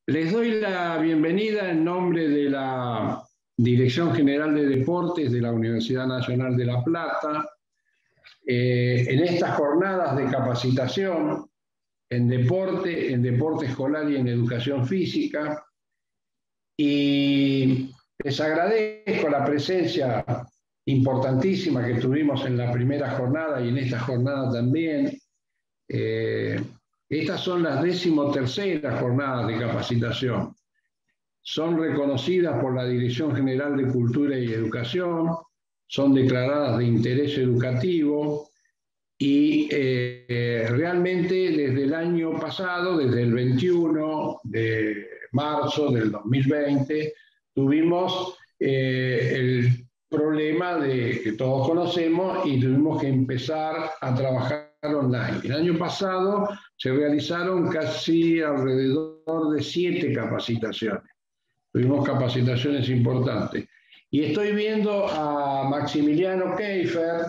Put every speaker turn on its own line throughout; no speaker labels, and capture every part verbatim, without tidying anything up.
Les doy la bienvenida en nombre de la Dirección General de Deportes de la Universidad Nacional de La Plata eh, en estas jornadas de capacitación en deporte, en deporte escolar y en educación física. Y les agradezco la presencia importantísima que tuvimos en la primera jornada y en esta jornada también. Eh, estas son las decimoterceras jornadas de capacitación. Son reconocidas por la Dirección General de Cultura y Educación, son declaradas de interés educativo y eh, realmente desde el año pasado, desde el veintiuno de marzo del dos mil veinte, tuvimos eh, el problema de, que todos conocemos y tuvimos que empezar a trabajar online. El año pasado se realizaron casi alrededor de siete capacitaciones. Tuvimos capacitaciones importantes. Y estoy viendo a Maximiliano Keifer,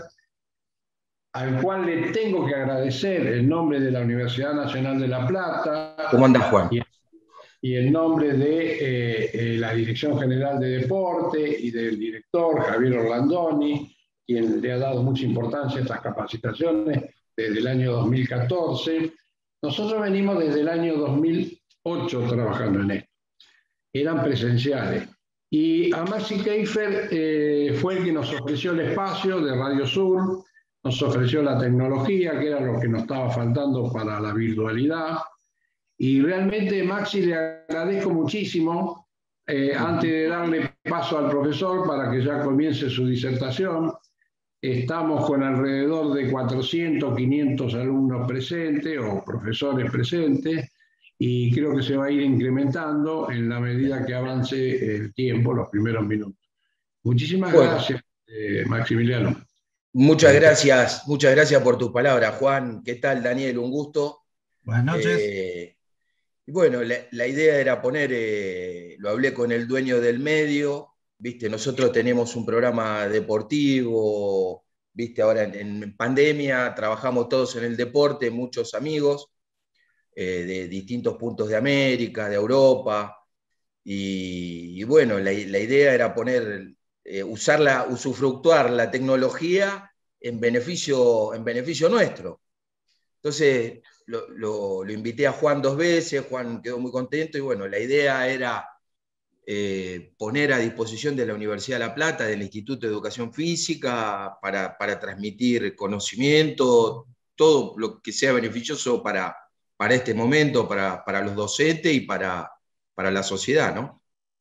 al cual le tengo que agradecer en nombre de la Universidad Nacional de La Plata.
¿Cómo anda, Juan?
Y, y en nombre de eh, eh, la Dirección General de Deporte y del director Javier Orlandoni, quien le ha dado mucha importancia a estas capacitaciones desde el año dos mil catorce. Nosotros venimos desde el año dos mil ocho trabajando en esto. Eran presenciales. Y a Maxi Keifer eh, fue el que nos ofreció el espacio de Radio Sur, nos ofreció la tecnología, que era lo que nos estaba faltando para la virtualidad. Y realmente, Maxi, le agradezco muchísimo. Eh, antes de darle paso al profesor para que ya comience su disertación, estamos con alrededor de cuatrocientos, quinientos alumnos presentes o profesores presentes, y creo que se va a ir incrementando en la medida que avance el tiempo, los primeros minutos. Muchísimas bueno, gracias, eh, Maximiliano.
Muchas gracias, muchas gracias por tus palabras, Juan. ¿Qué tal, Daniel? Un gusto.
Buenas noches.
Eh, y bueno, la, la idea era poner, eh, lo hablé con el dueño del medio, viste, nosotros tenemos un programa deportivo, viste, ahora en, en pandemia trabajamos todos en el deporte, muchos amigos eh, de distintos puntos de América, de Europa, y, y bueno, la, la idea era poner... Eh, usarla, usufructuar la tecnología en beneficio, en beneficio nuestro. Entonces lo, lo, lo invité a Juan dos veces, Juan quedó muy contento y bueno, la idea era eh, poner a disposición de la Universidad de La Plata, del Instituto de Educación Física, para, para transmitir conocimiento, todo lo que sea beneficioso para, para este momento, para, para los docentes y para, para la sociedad, ¿no?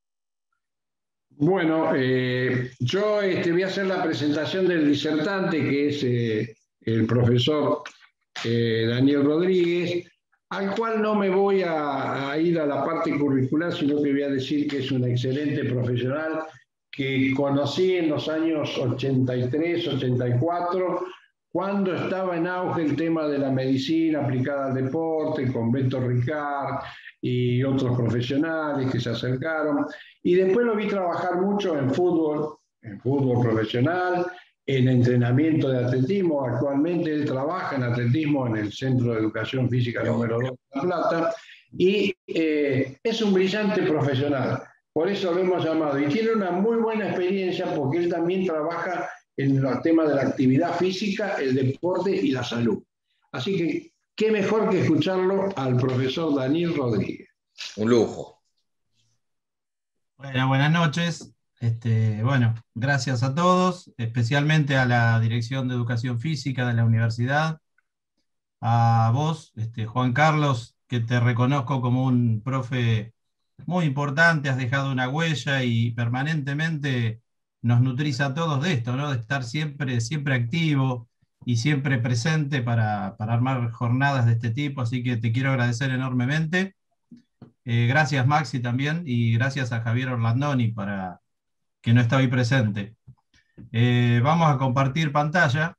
Bueno, eh, yo este, voy a hacer la presentación del disertante, que es eh, el profesor eh, Daniel Rodríguez, al cual no me voy a, a ir a la parte curricular, sino que voy a decir que es un excelente profesional que conocí en los años ochenta y tres, ochenta y cuatro, cuando estaba en auge el tema de la medicina aplicada al deporte, con Beto Ricard y otros profesionales que se acercaron. Y después lo vi trabajar mucho en fútbol, en fútbol profesional, en entrenamiento de atletismo. Actualmente él trabaja en atletismo en el Centro de Educación Física número dos de La Plata, y eh, es un brillante profesional. Por eso lo hemos llamado. Y tiene una muy buena experiencia porque él también trabaja en los temas de la actividad física, el deporte y la salud. Así que, qué mejor que escucharlo al profesor Daniel Rodríguez.
Un lujo.
Bueno, buenas noches. Este, bueno, gracias a todos, especialmente a la Dirección de Educación Física de la Universidad, a vos, este, Juan Carlos, que te reconozco como un profe muy importante, has dejado una huella y permanentemente nos nutrís a todos de esto, ¿no? De estar siempre, siempre activo y siempre presente para, para armar jornadas de este tipo, así que te quiero agradecer enormemente. Eh, gracias, Maxi, también, y gracias a Javier Orlandoni, para, que no está hoy presente. Eh, vamos a compartir pantalla.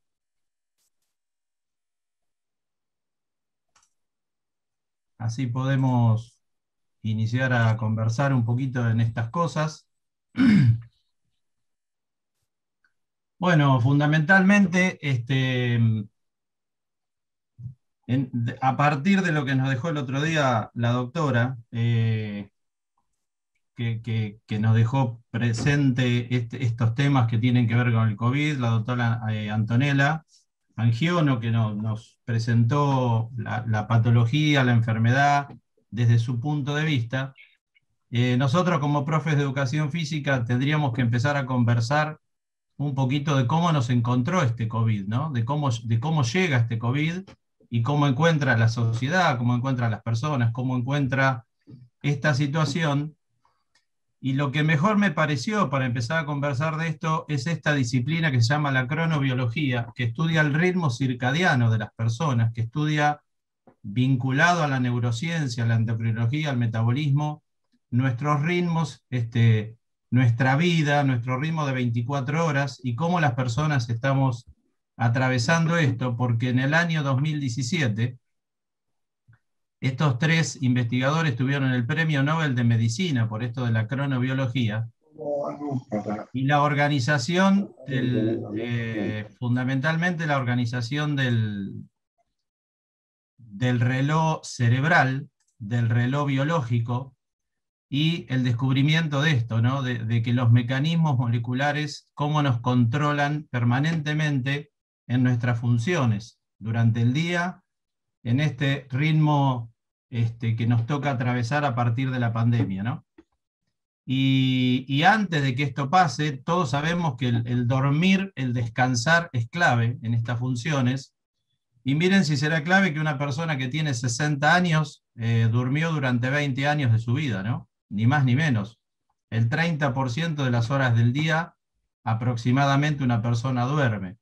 Así podemos iniciar a conversar un poquito en estas cosas. Bueno, fundamentalmente, este, en, a partir de lo que nos dejó el otro día la doctora, eh, que, que, que nos dejó presente este, estos temas que tienen que ver con el COVID, la doctora eh, Antonella Angiono, que no, nos presentó la, la patología, la enfermedad desde su punto de vista. Eh, nosotros como profes de educación física tendríamos que empezar a conversar un poquito de cómo nos encontró este COVID, ¿no? De cómo, de cómo llega este COVID y cómo encuentra la sociedad, cómo encuentra las personas, cómo encuentra esta situación. Y lo que mejor me pareció para empezar a conversar de esto es esta disciplina que se llama la cronobiología, que estudia el ritmo circadiano de las personas, que estudia vinculado a la neurociencia, a la endocrinología, al metabolismo, nuestros ritmos, este, nuestra vida, nuestro ritmo de veinticuatro horas y cómo las personas estamos atravesando esto, porque en el año dos mil diecisiete estos tres investigadores tuvieron el Premio Nobel de Medicina por esto de la cronobiología, y la organización, del, eh, fundamentalmente la organización del, del reloj cerebral, del reloj biológico, y el descubrimiento de esto, ¿no? de, de que los mecanismos moleculares, cómo nos controlan permanentemente en nuestras funciones durante el día, en este ritmo este, que nos toca atravesar a partir de la pandemia, ¿no? Y, y antes de que esto pase, todos sabemos que el, el dormir, el descansar es clave en estas funciones. Y miren si será clave que una persona que tiene sesenta años eh, durmió durante veinte años de su vida, ¿no? Ni más ni menos. El treinta por ciento de las horas del día aproximadamente una persona duerme.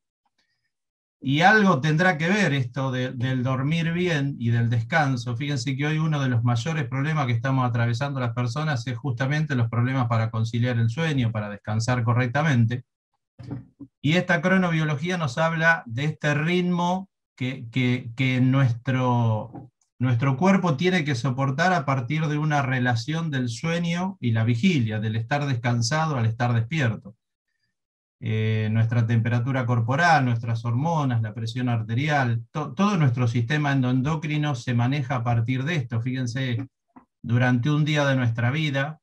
Y algo tendrá que ver esto de, del dormir bien y del descanso. Fíjense que hoy uno de los mayores problemas que estamos atravesando las personas es justamente los problemas para conciliar el sueño, para descansar correctamente. Y esta cronobiología nos habla de este ritmo que, que, que nuestro, nuestro cuerpo tiene que soportar a partir de una relación del sueño y la vigilia, del estar descansado al estar despierto. Eh, nuestra temperatura corporal, nuestras hormonas, la presión arterial, to, todo nuestro sistema endoendocrino se maneja a partir de esto. Fíjense, durante un día de nuestra vida,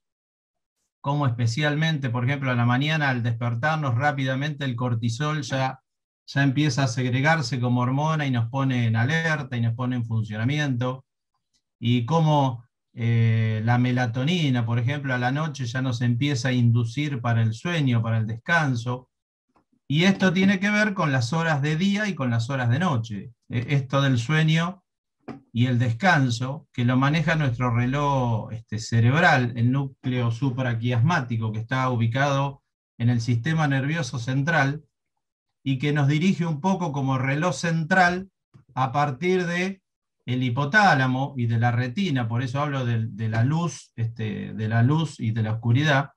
cómo especialmente, por ejemplo, a la mañana al despertarnos rápidamente el cortisol ya, ya empieza a segregarse como hormona y nos pone en alerta y nos pone en funcionamiento, y cómo Eh, la melatonina, por ejemplo, a la noche ya nos empieza a inducir para el sueño, para el descanso, y esto tiene que ver con las horas de día y con las horas de noche. Eh, esto del sueño y el descanso, que lo maneja nuestro reloj este, cerebral, el núcleo supraquiasmático, que está ubicado en el sistema nervioso central, y que nos dirige un poco como reloj central a partir de el hipotálamo y de la retina, por eso hablo de, de la luz, este, de la luz y de la oscuridad,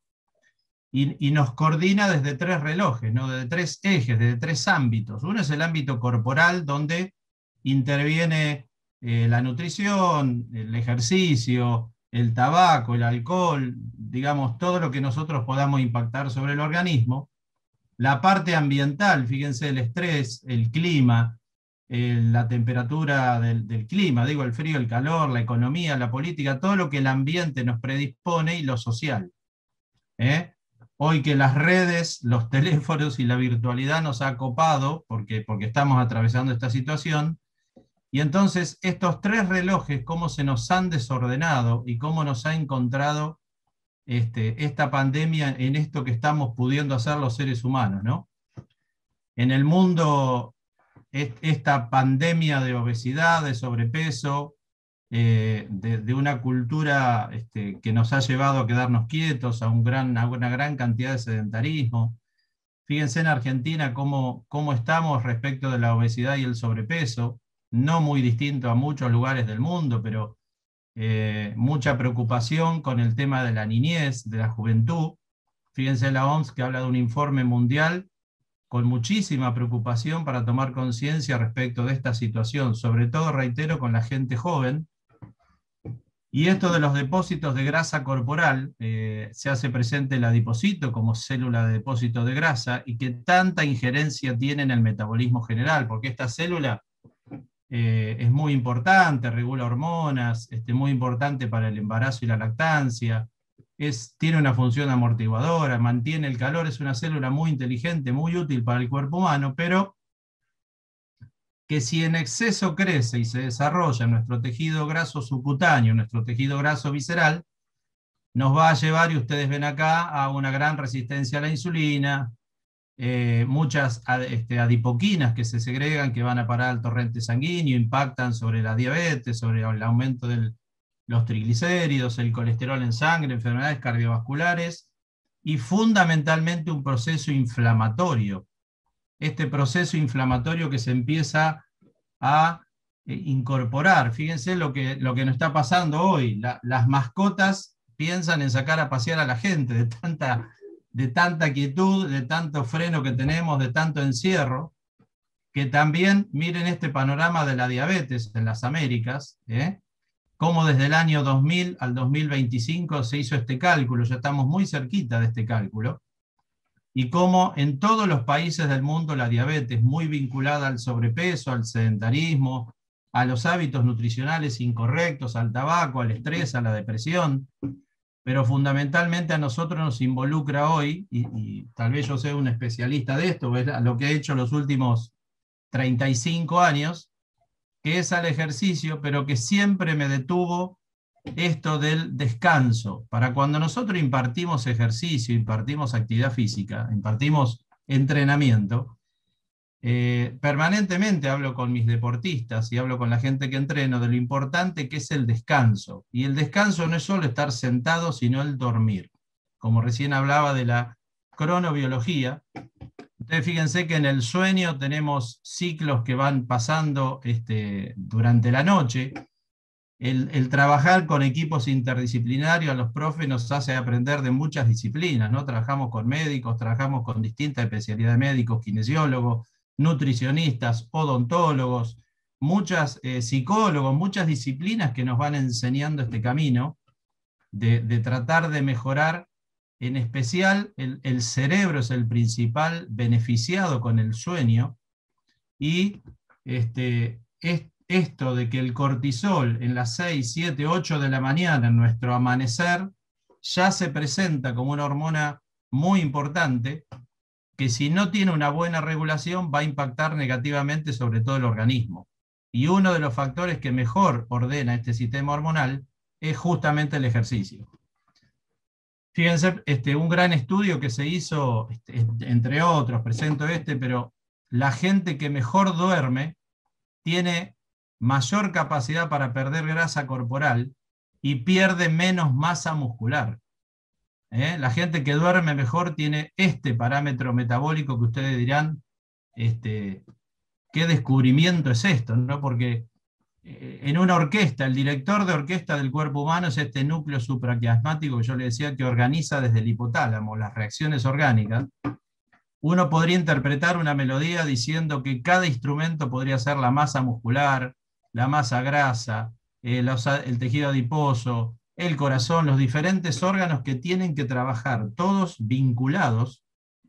y, y nos coordina desde tres relojes, ¿no? Desde tres ejes, desde tres ámbitos. Uno es el ámbito corporal, donde interviene eh, la nutrición, el ejercicio, el tabaco, el alcohol, digamos, todo lo que nosotros podamos impactar sobre el organismo. La parte ambiental, fíjense, el estrés, el clima, Eh, la temperatura del, del clima, digo, el frío, el calor, la economía, la política, todo lo que el ambiente nos predispone, y lo social. ¿Eh? Hoy que las redes, los teléfonos y la virtualidad nos ha copado, porque, porque estamos atravesando esta situación, y entonces estos tres relojes, cómo se nos han desordenado y cómo nos ha encontrado este, esta pandemia en esto que estamos pudiendo hacer los seres humanos, ¿no? En el mundo, esta pandemia de obesidad, de sobrepeso, eh, de, de una cultura este, que nos ha llevado a quedarnos quietos, a, un gran, a una gran cantidad de sedentarismo. Fíjense en Argentina cómo, cómo estamos respecto de la obesidad y el sobrepeso, no muy distinto a muchos lugares del mundo, pero eh, mucha preocupación con el tema de la niñez, de la juventud. Fíjense la O M S, que habla de un informe mundial con muchísima preocupación para tomar conciencia respecto de esta situación, sobre todo, reitero, con la gente joven. Y esto de los depósitos de grasa corporal, eh, se hace presente el adipocito como célula de depósito de grasa, y que tanta injerencia tiene en el metabolismo general, porque esta célula eh, es muy importante, regula hormonas, este, muy importante para el embarazo y la lactancia, es, tiene una función amortiguadora, mantiene el calor, es una célula muy inteligente, muy útil para el cuerpo humano, pero que si en exceso crece y se desarrolla en nuestro tejido graso subcutáneo, nuestro tejido graso visceral, nos va a llevar, y ustedes ven acá, a una gran resistencia a la insulina, eh, muchas este, adipoquinas que se segregan, que van a parar al torrente sanguíneo, impactan sobre la diabetes, sobre el aumento de los triglicéridos, el colesterol en sangre, enfermedades cardiovasculares, y fundamentalmente un proceso inflamatorio. Este proceso inflamatorio que se empieza a eh, incorporar. Fíjense lo que, lo que nos está pasando hoy. La, las mascotas piensan en sacar a pasear a la gente de tanta, de tanta quietud, de tanto freno que tenemos, de tanto encierro, que también miren este panorama de la diabetes en las Américas, ¿eh? Cómo desde el año dos mil al dos mil veinticinco se hizo este cálculo, ya estamos muy cerquita de este cálculo, y cómo en todos los países del mundo la diabetes, muy vinculada al sobrepeso, al sedentarismo, a los hábitos nutricionales incorrectos, al tabaco, al estrés, a la depresión, pero fundamentalmente a nosotros nos involucra hoy, y, y tal vez yo sea un especialista de esto, es lo que he hecho los últimos treinta y cinco años, que es al ejercicio, pero que siempre me detuvo esto del descanso. Para cuando nosotros impartimos ejercicio, impartimos actividad física, impartimos entrenamiento, eh, permanentemente hablo con mis deportistas y hablo con la gente que entreno de lo importante que es el descanso. Y el descanso no es solo estar sentado, sino el dormir. Como recién hablaba de la cronobiología, ustedes fíjense que en el sueño tenemos ciclos que van pasando este, durante la noche. El, el trabajar con equipos interdisciplinarios a los profes nos hace aprender de muchas disciplinas, ¿no? Trabajamos con médicos, trabajamos con distintas especialidades de médicos, kinesiólogos, nutricionistas, odontólogos, muchas eh, psicólogos, muchas disciplinas que nos van enseñando este camino de, de tratar de mejorar. En especial, el, el cerebro es el principal beneficiado con el sueño, y este, es, esto de que el cortisol en las seis, siete, ocho de la mañana, en nuestro amanecer, ya se presenta como una hormona muy importante, que si no tiene una buena regulación va a impactar negativamente sobre todo el organismo. Y uno de los factores que mejor ordena este sistema hormonal es justamente el ejercicio. Fíjense, este, un gran estudio que se hizo, este, entre otros, presento este, pero la gente que mejor duerme tiene mayor capacidad para perder grasa corporal y pierde menos masa muscular. ¿Eh? La gente que duerme mejor tiene este parámetro metabólico que ustedes dirán, este, ¿qué descubrimiento es esto? ¿No? Porque eh, en una orquesta, el director de orquesta del cuerpo humano es este núcleo supraquiasmático que yo le decía que organiza desde el hipotálamo las reacciones orgánicas. Uno podría interpretar una melodía diciendo que cada instrumento podría ser la masa muscular, la masa grasa, eh, los, el tejido adiposo, el corazón, los diferentes órganos que tienen que trabajar, todos vinculados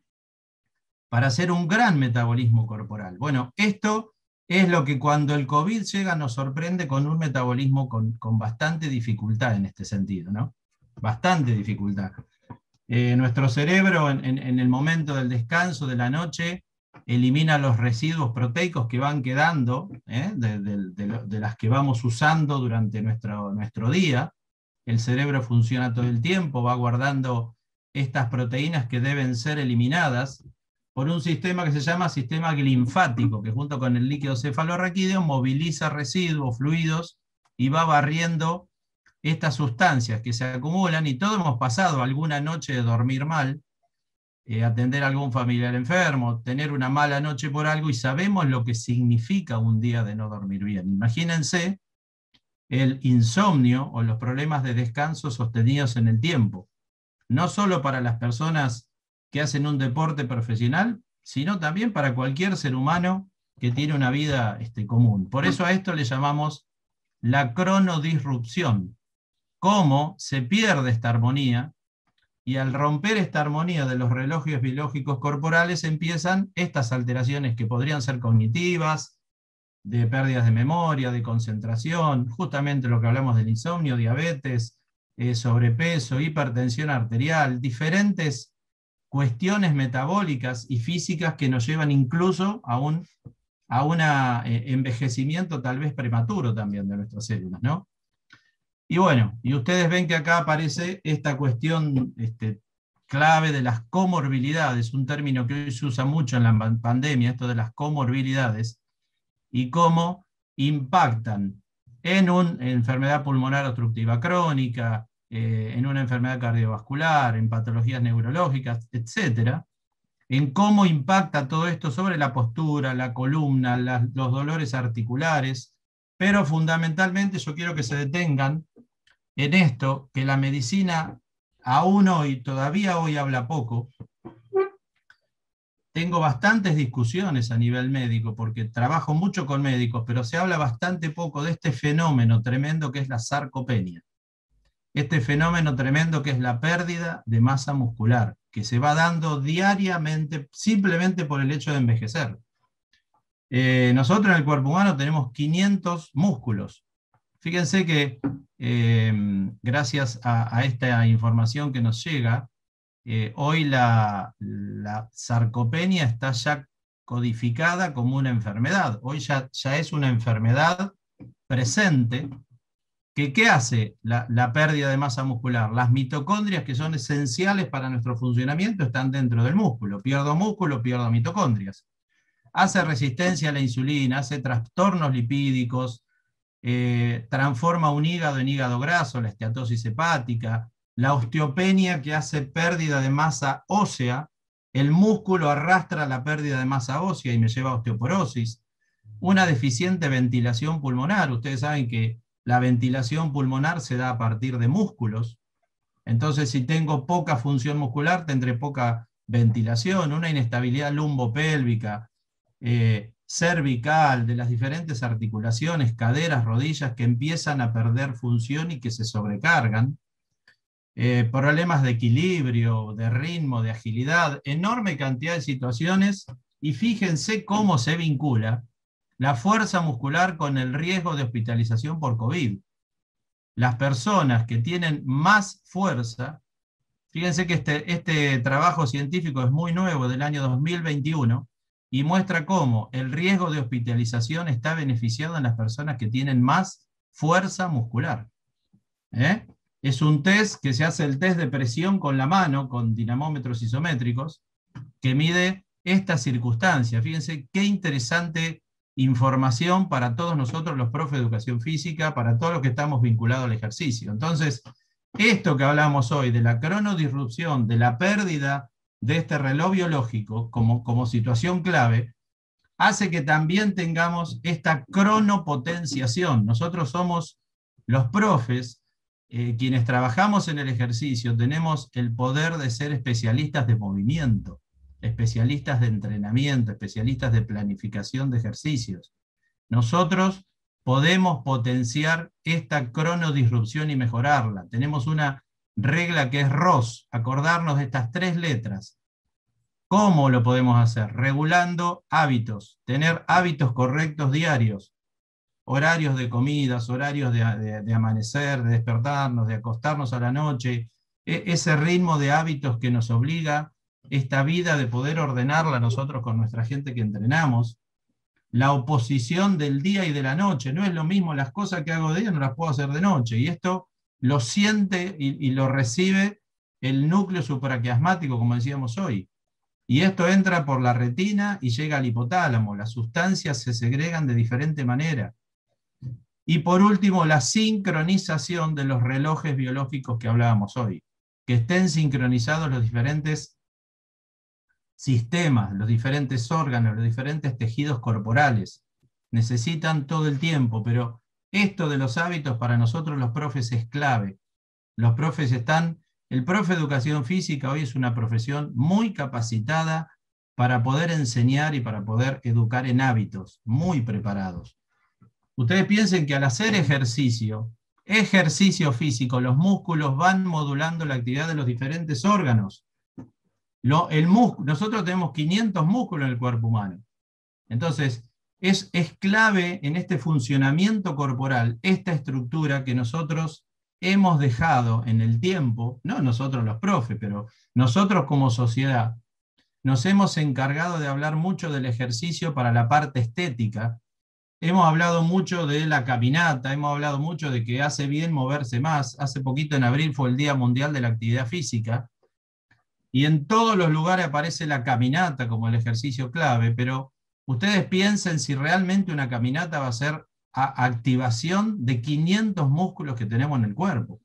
para hacer un gran metabolismo corporal. Bueno, esto es lo que cuando el COVID llega nos sorprende con un metabolismo con, con bastante dificultad en este sentido, ¿no? Bastante dificultad. Eh, nuestro cerebro en, en, en el momento del descanso de la noche elimina los residuos proteicos que van quedando, ¿eh? de, de, de, de las que vamos usando durante nuestro, nuestro día. El cerebro funciona todo el tiempo, va guardando estas proteínas que deben ser eliminadas por un sistema que se llama sistema linfático, que junto con el líquido cefalorraquídeo moviliza residuos, fluidos, y va barriendo estas sustancias que se acumulan, y todos hemos pasado alguna noche de dormir mal, eh, atender a algún familiar enfermo, tener una mala noche por algo, y sabemos lo que significa un día de no dormir bien. Imagínense el insomnio o los problemas de descanso sostenidos en el tiempo, no solo para las personas que hacen un deporte profesional, sino también para cualquier ser humano que tiene una vida este, común. Por eso a esto le llamamos la cronodisrupción, cómo se pierde esta armonía, y al romper esta armonía de los relojes biológicos corporales empiezan estas alteraciones que podrían ser cognitivas, de pérdidas de memoria, de concentración, justamente lo que hablamos del insomnio, diabetes, eh, sobrepeso, hipertensión arterial, diferentes cuestiones metabólicas y físicas que nos llevan incluso a un a un eh, envejecimiento tal vez prematuro también de nuestras células, ¿no? Y bueno, y ustedes ven que acá aparece esta cuestión este, clave de las comorbilidades, un término que hoy se usa mucho en la pandemia, esto de las comorbilidades, y cómo impactan en una enfermedad pulmonar obstructiva crónica, eh, en una enfermedad cardiovascular, en patologías neurológicas, etcétera, en cómo impacta todo esto sobre la postura, la columna, la, los dolores articulares, pero fundamentalmente yo quiero que se detengan en esto, que la medicina aún hoy, todavía hoy habla poco. Tengo bastantes discusiones a nivel médico, porque trabajo mucho con médicos, pero se habla bastante poco de este fenómeno tremendo que es la sarcopenia. Este fenómeno tremendo que es la pérdida de masa muscular, que se va dando diariamente simplemente por el hecho de envejecer. Eh, nosotros en el cuerpo humano tenemos quinientos músculos. Fíjense que eh, gracias a, a esta información que nos llega, eh, hoy la, la sarcopenia está ya codificada como una enfermedad. Hoy ya, ya es una enfermedad presente. ¿Que, ¿Qué hace la, la pérdida de masa muscular? Las mitocondrias, que son esenciales para nuestro funcionamiento, están dentro del músculo. Pierdo músculo, pierdo mitocondrias. Hace resistencia a la insulina, hace trastornos lipídicos, eh, transforma un hígado en hígado graso, la esteatosis hepática, la osteopenia, que hace pérdida de masa ósea. El músculo arrastra la pérdida de masa ósea y me lleva a osteoporosis. Una deficiente ventilación pulmonar. Ustedes saben que la ventilación pulmonar se da a partir de músculos. Entonces, si tengo poca función muscular, tendré poca ventilación, una inestabilidad lumbopélvica, eh, cervical, de las diferentes articulaciones, caderas, rodillas, que empiezan a perder función y que se sobrecargan. Eh, problemas de equilibrio, de ritmo, de agilidad, enorme cantidad de situaciones, y fíjense cómo se vincula la fuerza muscular con el riesgo de hospitalización por COVID. Las personas que tienen más fuerza, fíjense que este, este trabajo científico es muy nuevo, del año dos mil veintiuno, y muestra cómo el riesgo de hospitalización está beneficiado en las personas que tienen más fuerza muscular. ¿Eh? Es un test que se hace, el test de presión con la mano, con dinamómetros isométricos, que mide esta circunstancia. Fíjense qué interesante información para todos nosotros los profes de educación física, para todos los que estamos vinculados al ejercicio. Entonces, esto que hablamos hoy de la cronodisrupción, de la pérdida de este reloj biológico como, como situación clave, hace que también tengamos esta cronopotenciación. Nosotros somos los profes, eh, quienes trabajamos en el ejercicio, tenemos el poder de ser especialistas de movimiento, especialistas de entrenamiento, especialistas de planificación de ejercicios. Nosotros podemos potenciar esta cronodisrupción y mejorarla. Tenemos una regla que es R O S, acordarnos de estas tres letras. ¿Cómo lo podemos hacer? Regulando hábitos, tener hábitos correctos diarios, horarios de comidas, horarios de, de, de amanecer, de despertarnos, de acostarnos a la noche, e ese ritmo de hábitos que nos obliga esta vida de poder ordenarla nosotros con nuestra gente que entrenamos. La oposición del día y de la noche, no es lo mismo, las cosas que hago de día no las puedo hacer de noche, y esto lo siente y, y lo recibe el núcleo supraquiasmático, como decíamos hoy. Y esto entra por la retina y llega al hipotálamo, las sustancias se segregan de diferente manera. Y por último, la sincronización de los relojes biológicos que hablábamos hoy, que estén sincronizados los diferentes sistemas, los diferentes órganos, los diferentes tejidos corporales. Necesitan todo el tiempo, pero esto de los hábitos para nosotros los profes es clave. Los profes están, el profe de educación física hoy es una profesión muy capacitada para poder enseñar y para poder educar en hábitos, muy preparados. Ustedes piensen que al hacer ejercicio, ejercicio físico, los músculos van modulando la actividad de los diferentes órganos. Lo, el músculo, nosotros tenemos quinientos músculos en el cuerpo humano. Entonces, es, es clave en este funcionamiento corporal, esta estructura que nosotros hemos dejado en el tiempo, no nosotros los profes, pero nosotros como sociedad, nos hemos encargado de hablar mucho del ejercicio para la parte estética. Hemos hablado mucho de la caminata, hemos hablado mucho de que hace bien moverse más. Hace poquito en abril fue el Día Mundial de la Actividad Física, y en todos los lugares aparece la caminata como el ejercicio clave, pero ustedes piensen si realmente una caminata va a ser a activación de quinientos músculos que tenemos en el cuerpo.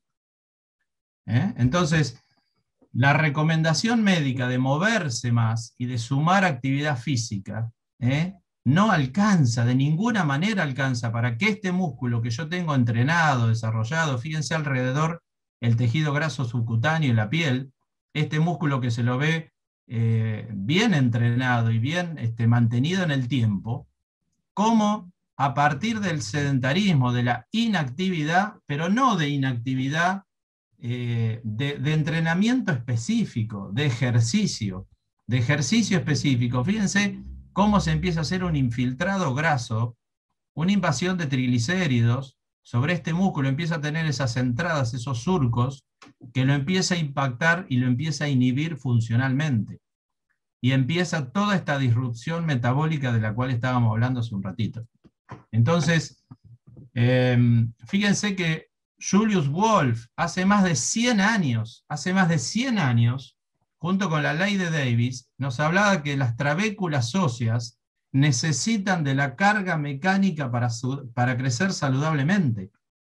¿Eh? Entonces, la recomendación médica de moverse más y de sumar actividad física, ¿eh? no alcanza, de ninguna manera alcanza para que este músculo que yo tengo entrenado, desarrollado, fíjense alrededor el tejido graso subcutáneo y la piel, este músculo que se lo ve eh, bien entrenado y bien este, mantenido en el tiempo, como a partir del sedentarismo, de la inactividad, pero no de inactividad eh, de, de entrenamiento específico, de ejercicio, de ejercicio específico. Fíjense cómo se empieza a hacer un infiltrado graso, una invasión de triglicéridos sobre este músculo, empieza a tener esas entradas, esos surcos, que lo empieza a impactar y lo empieza a inhibir funcionalmente. Y empieza toda esta disrupción metabólica de la cual estábamos hablando hace un ratito. Entonces, eh, fíjense que Julius Wolff hace más de cien años, hace más de cien años, junto con la ley de Davis, nos hablaba que las trabéculas óseas necesitan de la carga mecánica para, su, para crecer saludablemente.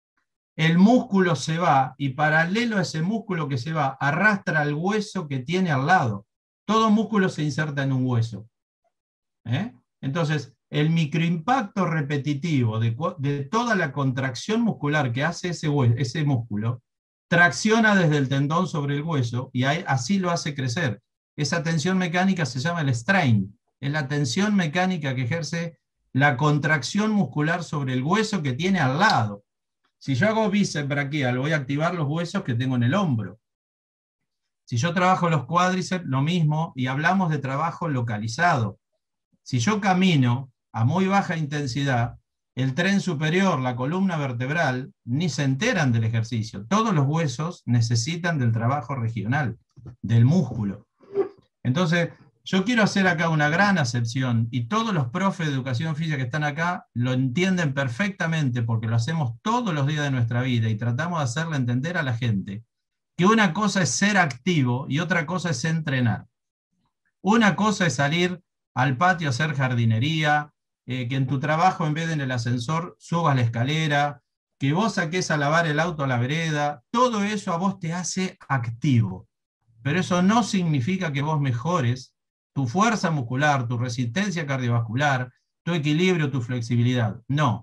El músculo se va y paralelo a ese músculo que se va, arrastra el hueso que tiene al lado. Todo músculo se inserta en un hueso. ¿Eh? Entonces, el microimpacto repetitivo de, de toda la contracción muscular que hace ese, ese músculo, tracciona desde el tendón sobre el hueso y ahí, así lo hace crecer. Esa tensión mecánica se llama el strain. Es la tensión mecánica que ejerce la contracción muscular sobre el hueso que tiene al lado. Si yo hago bíceps braquial, voy a activar los huesos que tengo en el hombro. Si yo trabajo los cuádriceps, lo mismo, y hablamos de trabajo localizado. Si yo camino a muy baja intensidad, el tren superior, la columna vertebral, ni se enteran del ejercicio. Todos los huesos necesitan del trabajo regional, del músculo. Entonces, yo quiero hacer acá una gran acepción, y todos los profes de educación física que están acá lo entienden perfectamente porque lo hacemos todos los días de nuestra vida y tratamos de hacerle entender a la gente que una cosa es ser activo y otra cosa es entrenar. Una cosa es salir al patio a hacer jardinería, eh, que en tu trabajo en vez de en el ascensor subas la escalera, que vos saques a lavar el auto a la vereda, todo eso a vos te hace activo. Pero eso no significa que vos mejores tu fuerza muscular, tu resistencia cardiovascular, tu equilibrio, tu flexibilidad. No.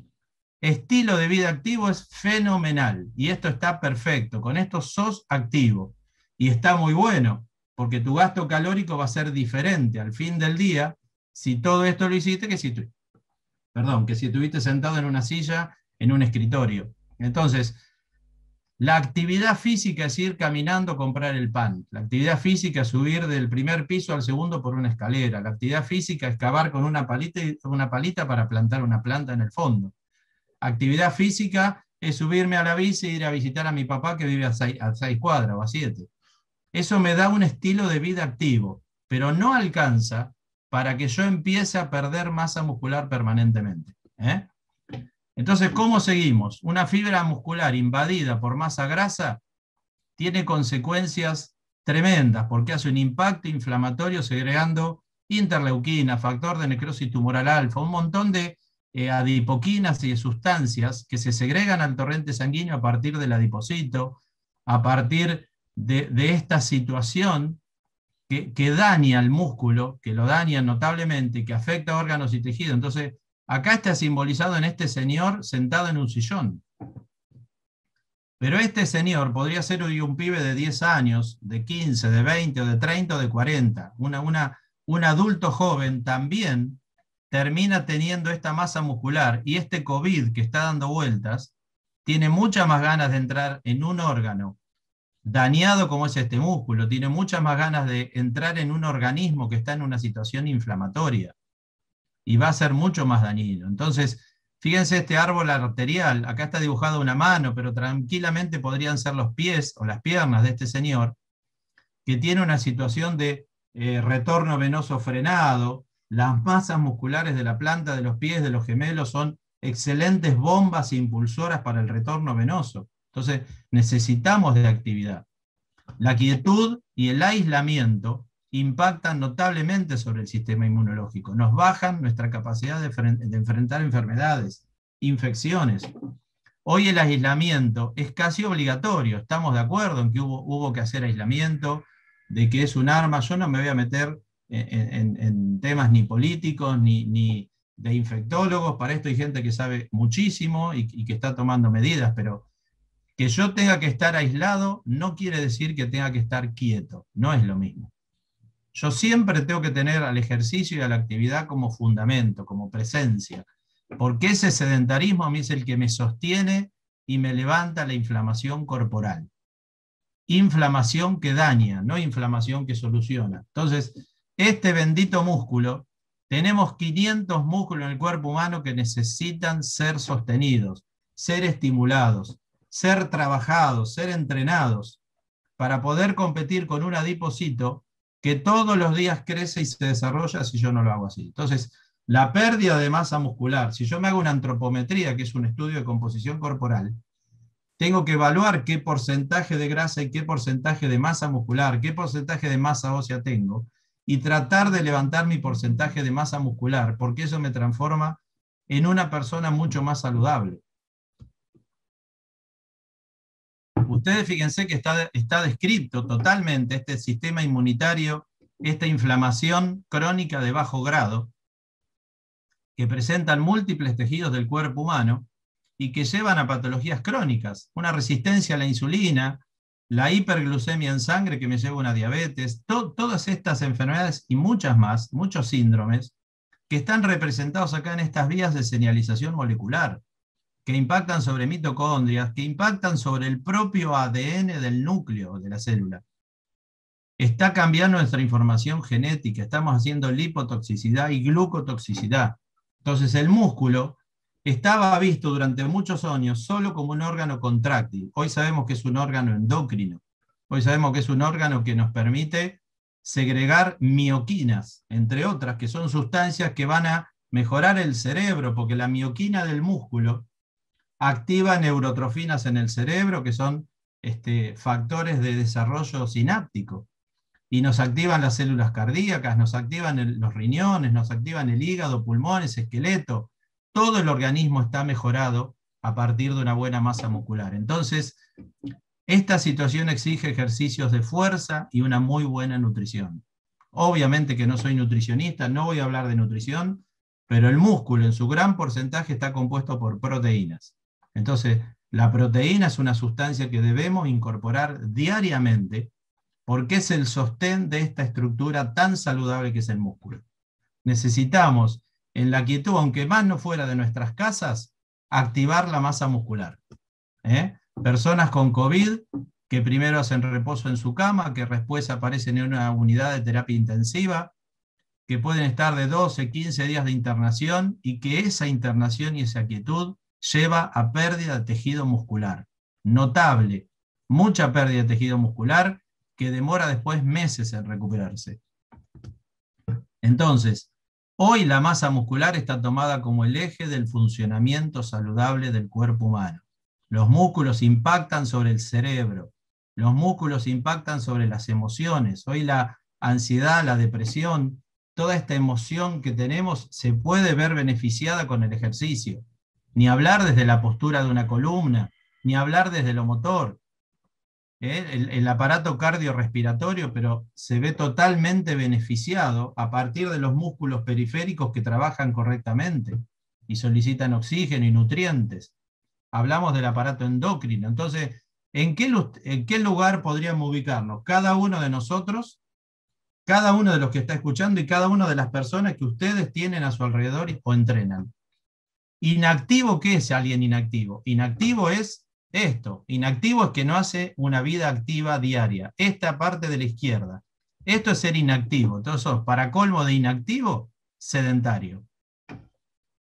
Estilo de vida activo es fenomenal y esto está perfecto. Con esto sos activo y está muy bueno porque tu gasto calórico va a ser diferente al fin del día si todo esto lo hiciste que si, tu, perdón, que si estuviste sentado en una silla en un escritorio. Entonces, la actividad física es ir caminando a comprar el pan. La actividad física es subir del primer piso al segundo por una escalera. La actividad física es cavar con una palita, una palita para plantar una planta en el fondo. Actividad física es subirme a la bici e ir a visitar a mi papá que vive a seis, a seis cuadras o a siete. Eso me da un estilo de vida activo, pero no alcanza para que yo empiece a perder masa muscular permanentemente. ¿Eh? Entonces, ¿cómo seguimos? Una fibra muscular invadida por masa grasa tiene consecuencias tremendas porque hace un impacto inflamatorio segregando interleuquina, factor de necrosis tumoral alfa, un montón de eh, adipoquinas y de sustancias que se segregan al torrente sanguíneo a partir del adipocito, a partir de, de esta situación que, que daña al músculo, que lo daña notablemente, que afecta a órganos y tejidos. Entonces, acá está simbolizado en este señor sentado en un sillón. Pero este señor podría ser hoy un pibe de diez años, de quince, de veinte, o de treinta, o de cuarenta. Una, una, un adulto joven también termina teniendo esta masa muscular y este COVID que está dando vueltas tiene muchas más ganas de entrar en un órgano dañado como es este músculo, tiene muchas más ganas de entrar en un organismo que está en una situación inflamatoria. y va a ser mucho más dañino. Entonces, fíjense este árbol arterial, acá está dibujada una mano, pero tranquilamente podrían ser los pies o las piernas de este señor, que tiene una situación de eh, retorno venoso frenado. Las masas musculares de la planta de los pies de los gemelos son excelentes bombas impulsoras para el retorno venoso. Entonces, necesitamos de actividad. La quietud y el aislamiento impactan notablemente sobre el sistema inmunológico, nos bajan nuestra capacidad de, de enfrentar enfermedades, infecciones. Hoy el aislamiento es casi obligatorio, estamos de acuerdo en que hubo, hubo que hacer aislamiento, de que es un arma. Yo no me voy a meter en, en, en temas ni políticos ni, ni de infectólogos, para esto hay gente que sabe muchísimo y, y que está tomando medidas, pero que yo tenga que estar aislado no quiere decir que tenga que estar quieto, no es lo mismo. Yo siempre tengo que tener al ejercicio y a la actividad como fundamento, como presencia, porque ese sedentarismo a mí es el que me sostiene y me levanta la inflamación corporal. Inflamación que daña, no inflamación que soluciona. Entonces, este bendito músculo, tenemos quinientos músculos en el cuerpo humano que necesitan ser sostenidos, ser estimulados, ser trabajados, ser entrenados, para poder competir con un adipocito que todos los días crece y se desarrolla si yo no lo hago así. Entonces, la pérdida de masa muscular, si yo me hago una antropometría, que es un estudio de composición corporal, tengo que evaluar qué porcentaje de grasa y qué porcentaje de masa muscular, qué porcentaje de masa ósea tengo, y tratar de levantar mi porcentaje de masa muscular, porque eso me transforma en una persona mucho más saludable. Ustedes fíjense que está, está descrito totalmente este sistema inmunitario, esta inflamación crónica de bajo grado, que presentan múltiples tejidos del cuerpo humano y que llevan a patologías crónicas, una resistencia a la insulina, la hiperglucemia en sangre que me lleva a una diabetes, to, todas estas enfermedades y muchas más, muchos síndromes, que están representados acá en estas vías de señalización molecular, que impactan sobre mitocondrias, que impactan sobre el propio A D N del núcleo de la célula. Está cambiando nuestra información genética, estamos haciendo lipotoxicidad y glucotoxicidad. Entonces el músculo estaba visto durante muchos años solo como un órgano contráctil. Hoy sabemos que es un órgano endocrino. Hoy sabemos que es un órgano que nos permite segregar mioquinas, entre otras, que son sustancias que van a mejorar el cerebro, porque la mioquina del músculo activa neurotrofinas en el cerebro, que son este, factores de desarrollo sináptico, y nos activan las células cardíacas, nos activan el, los riñones, nos activan el hígado, pulmones, esqueleto. Todo el organismo está mejorado a partir de una buena masa muscular. Entonces, esta situación exige ejercicios de fuerza y una muy buena nutrición. Obviamente que no soy nutricionista, no voy a hablar de nutrición, pero el músculo en su gran porcentaje está compuesto por proteínas. Entonces, la proteína es una sustancia que debemos incorporar diariamente porque es el sostén de esta estructura tan saludable que es el músculo. Necesitamos, en la quietud, aunque más no fuera de nuestras casas, activar la masa muscular. ¿Eh? Personas con COVID que primero hacen reposo en su cama, que después aparecen en una unidad de terapia intensiva, que pueden estar de doce, quince días de internación y que esa internación y esa quietud lleva a pérdida de tejido muscular. Notable, mucha pérdida de tejido muscular que demora después meses en recuperarse. Entonces, hoy la masa muscular está tomada como el eje del funcionamiento saludable del cuerpo humano. Los músculos impactan sobre el cerebro, los músculos impactan sobre las emociones. Hoy la ansiedad, la depresión, toda esta emoción que tenemos se puede ver beneficiada con el ejercicio. Ni hablar desde la postura de una columna, ni hablar desde lo motor. ¿Eh? El, el aparato cardiorrespiratorio, pero se ve totalmente beneficiado a partir de los músculos periféricos que trabajan correctamente y solicitan oxígeno y nutrientes. Hablamos del aparato endocrino. Entonces, ¿en qué, en qué lugar podríamos ubicarnos? Cada uno de nosotros, cada uno de los que está escuchando y cada una de las personas que ustedes tienen a su alrededor o entrenan. ¿Inactivo qué es alguien inactivo? Inactivo es esto. Inactivo es que no hace una vida activa diaria. Esta parte de la izquierda. Esto es ser inactivo. Entonces, para colmo de inactivo, sedentario.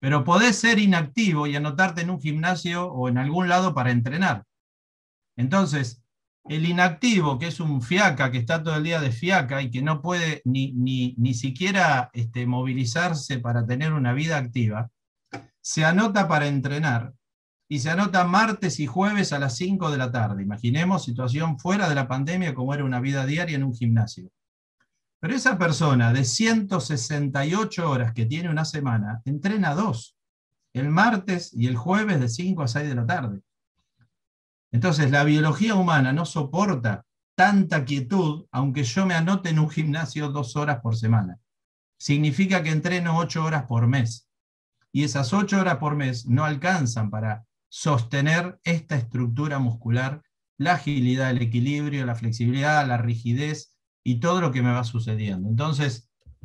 pero podés ser inactivo y anotarte en un gimnasio o en algún lado para entrenar. Entonces, el inactivo, que es un fiaca, que está todo el día de fiaca y que no puede ni, ni, ni siquiera este, movilizarse para tener una vida activa, se anota para entrenar y se anota martes y jueves a las cinco de la tarde. Imaginemos situación fuera de la pandemia como era una vida diaria en un gimnasio. Pero esa persona de ciento sesenta y ocho horas que tiene una semana, entrena dos, el martes y el jueves de cinco a seis de la tarde. Entonces la biología humana no soporta tanta quietud, aunque yo me anote en un gimnasio dos horas por semana. Significa que entreno ocho horas por mes. Y esas ocho horas por mes no alcanzan para sostener esta estructura muscular, la agilidad, el equilibrio, la flexibilidad, la rigidez y todo lo que me va sucediendo. Entonces,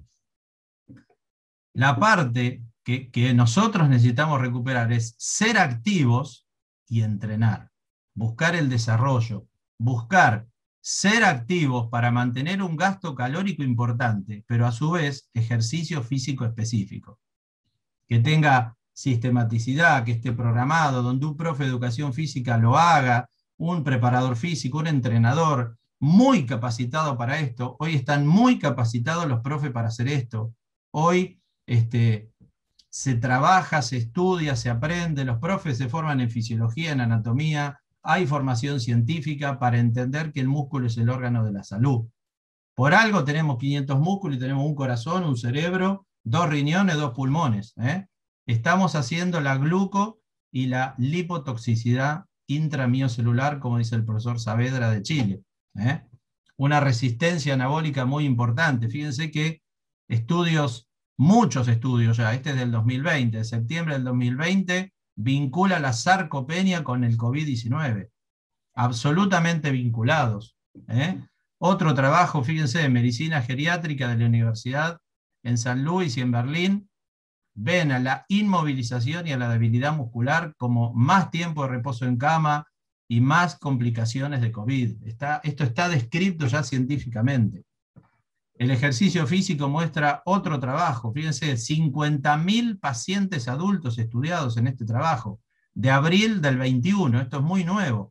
la parte que, que nosotros necesitamos recuperar es ser activos y entrenar. Buscar el desarrollo, buscar ser activos para mantener un gasto calórico importante, pero a su vez ejercicio físico específico. Que tenga sistematicidad, que esté programado, donde un profe de educación física lo haga, un preparador físico, un entrenador muy capacitado para esto. Hoy están muy capacitados los profes para hacer esto. Hoy este, se trabaja, se estudia, se aprende, los profes se forman en fisiología, en anatomía, hay formación científica para entender que el músculo es el órgano de la salud. Por algo tenemos quinientos músculos y tenemos un corazón, un cerebro, dos riñones, dos pulmones. ¿eh? Estamos haciendo la gluco y la lipotoxicidad intramiocelular, como dice el profesor Saavedra de Chile. ¿eh? Una resistencia anabólica muy importante. Fíjense que estudios, muchos estudios ya, este es del dos mil veinte, de septiembre del dos mil veinte, vincula la sarcopenia con el COVID diecinueve. Absolutamente vinculados. ¿eh? Otro trabajo, fíjense, de medicina geriátrica de la Universidad en San Luis y en Berlín, ven a la inmovilización y a la debilidad muscular como más tiempo de reposo en cama y más complicaciones de COVID. Está, esto está descrito ya científicamente. El ejercicio físico muestra otro trabajo. Fíjense, cincuenta mil pacientes adultos estudiados en este trabajo, de abril del veintiuno, esto es muy nuevo.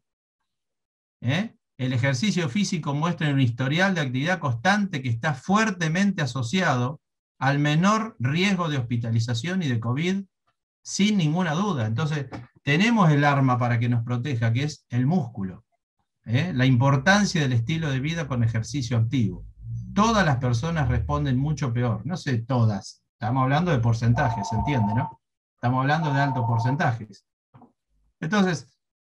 ¿Eh? El ejercicio físico muestra un historial de actividad constante que está fuertemente asociado al menor riesgo de hospitalización y de COVID, sin ninguna duda. Entonces, tenemos el arma para que nos proteja, que es el músculo. ¿eh? La importancia del estilo de vida con ejercicio activo. Todas las personas responden mucho peor. No sé, todas. Estamos hablando de porcentajes, ¿se entiende, no? Estamos hablando de altos porcentajes. Entonces,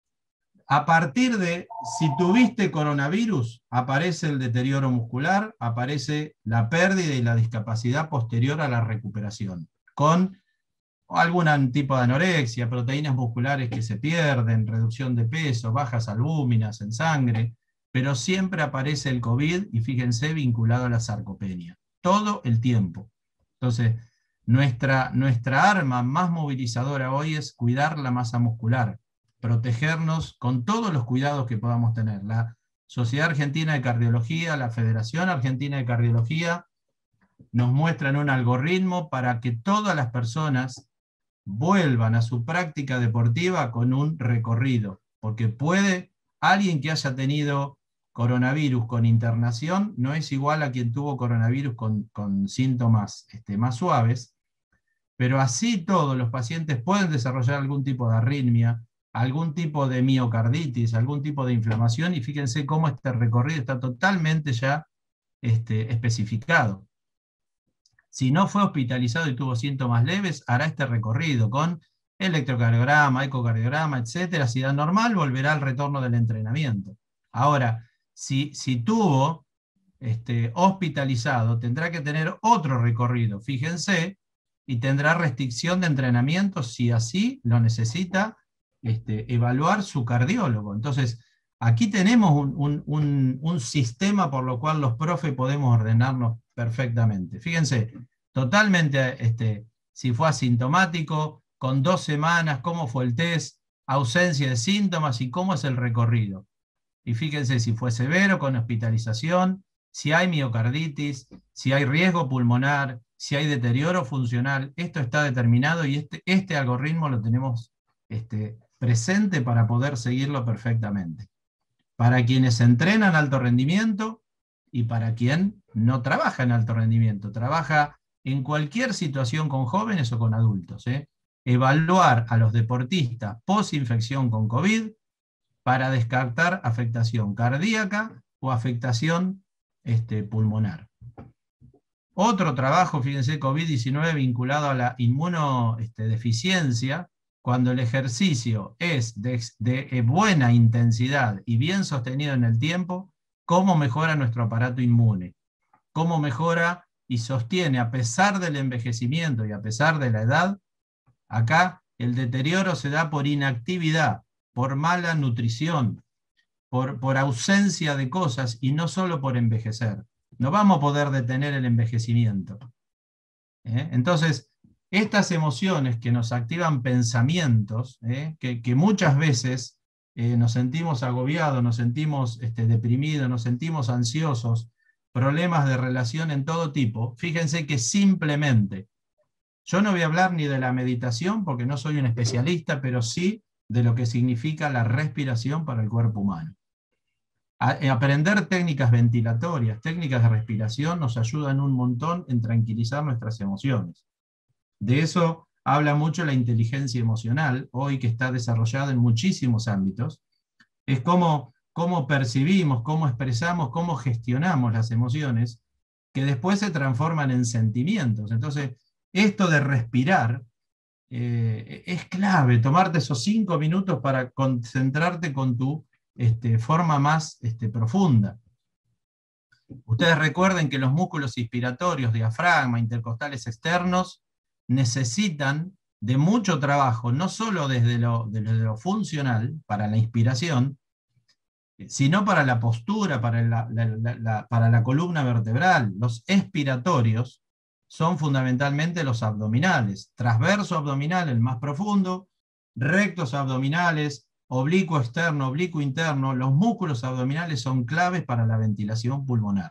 a partir de, si tuviste coronavirus, aparece el deterioro muscular, aparece la pérdida y la discapacidad posterior a la recuperación, con algún tipo de anorexia, proteínas musculares que se pierden, reducción de peso, bajas albúminas en sangre, pero siempre aparece el COVID, y fíjense, vinculado a la sarcopenia, todo el tiempo. Entonces, nuestra, nuestra arma más movilizadora hoy es cuidar la masa muscular, protegernos con todos los cuidados que podamos tener. La Sociedad Argentina de Cardiología, la Federación Argentina de Cardiología, nos muestran un algoritmo para que todas las personas vuelvan a su práctica deportiva con un recorrido, porque puede, alguien que haya tenido coronavirus con internación no es igual a quien tuvo coronavirus con, con síntomas este, más suaves, pero así todos los pacientes pueden desarrollar algún tipo de arritmia, algún tipo de miocarditis, algún tipo de inflamación, y fíjense cómo este recorrido está totalmente ya este, especificado. Si no fue hospitalizado y tuvo síntomas leves, hará este recorrido con electrocardiograma, ecocardiograma, etcétera. Si da normal, volverá al retorno del entrenamiento. Ahora, si, si tuvo este, hospitalizado, tendrá que tener otro recorrido, fíjense, y tendrá restricción de entrenamiento si así lo necesita este, evaluar su cardiólogo. Entonces, aquí tenemos un, un, un, un sistema por lo cual los profes podemos ordenarnos perfectamente. Fíjense, totalmente, este, si fue asintomático, con dos semanas, cómo fue el test, ausencia de síntomas y cómo es el recorrido. Y fíjense si fue severo, con hospitalización, si hay miocarditis, si hay riesgo pulmonar, si hay deterioro funcional, esto está determinado y este, este algoritmo lo tenemos este, presente para poder seguirlo perfectamente. Para quienes entrenan alto rendimiento y para quien no trabaja en alto rendimiento, trabaja en cualquier situación con jóvenes o con adultos. ¿eh? Evaluar a los deportistas post-infección con COVID para descartar afectación cardíaca o afectación este, pulmonar. Otro trabajo, fíjense, COVID diecinueve vinculado a la inmunodeficiencia, cuando el ejercicio es de, de buena intensidad y bien sostenido en el tiempo, cómo mejora nuestro aparato inmune, cómo mejora y sostiene a pesar del envejecimiento y a pesar de la edad. Acá el deterioro se da por inactividad, por mala nutrición, por, por ausencia de cosas y no solo por envejecer. No vamos a poder detener el envejecimiento. ¿Eh? Entonces, estas emociones que nos activan pensamientos, ¿eh? que, que muchas veces eh, nos sentimos agobiados, nos sentimos este, deprimidos, nos sentimos ansiosos, problemas de relación en todo tipo, fíjense que simplemente, yo no voy a hablar ni de la meditación porque no soy un especialista, pero sí de lo que significa la respiración para el cuerpo humano. Aprender técnicas ventilatorias, técnicas de respiración nos ayudan un montón en tranquilizar nuestras emociones. De eso habla mucho la inteligencia emocional, hoy que está desarrollada en muchísimos ámbitos. Es cómo, cómo percibimos, cómo expresamos, cómo gestionamos las emociones, que después se transforman en sentimientos. Entonces, esto de respirar eh, es clave, tomarte esos cinco minutos para concentrarte con tu Este, forma más este, profunda. Ustedes recuerden que los músculos inspiratorios, diafragma, intercostales externos, necesitan de mucho trabajo, no solo desde lo, desde lo funcional, para la inspiración, sino para la postura, para la, la, la, la, para la columna vertebral. Los expiratorios son fundamentalmente los abdominales, transverso abdominal, el más profundo, rectos abdominales, oblicuo externo, oblicuo interno. Los músculos abdominales son claves para la ventilación pulmonar.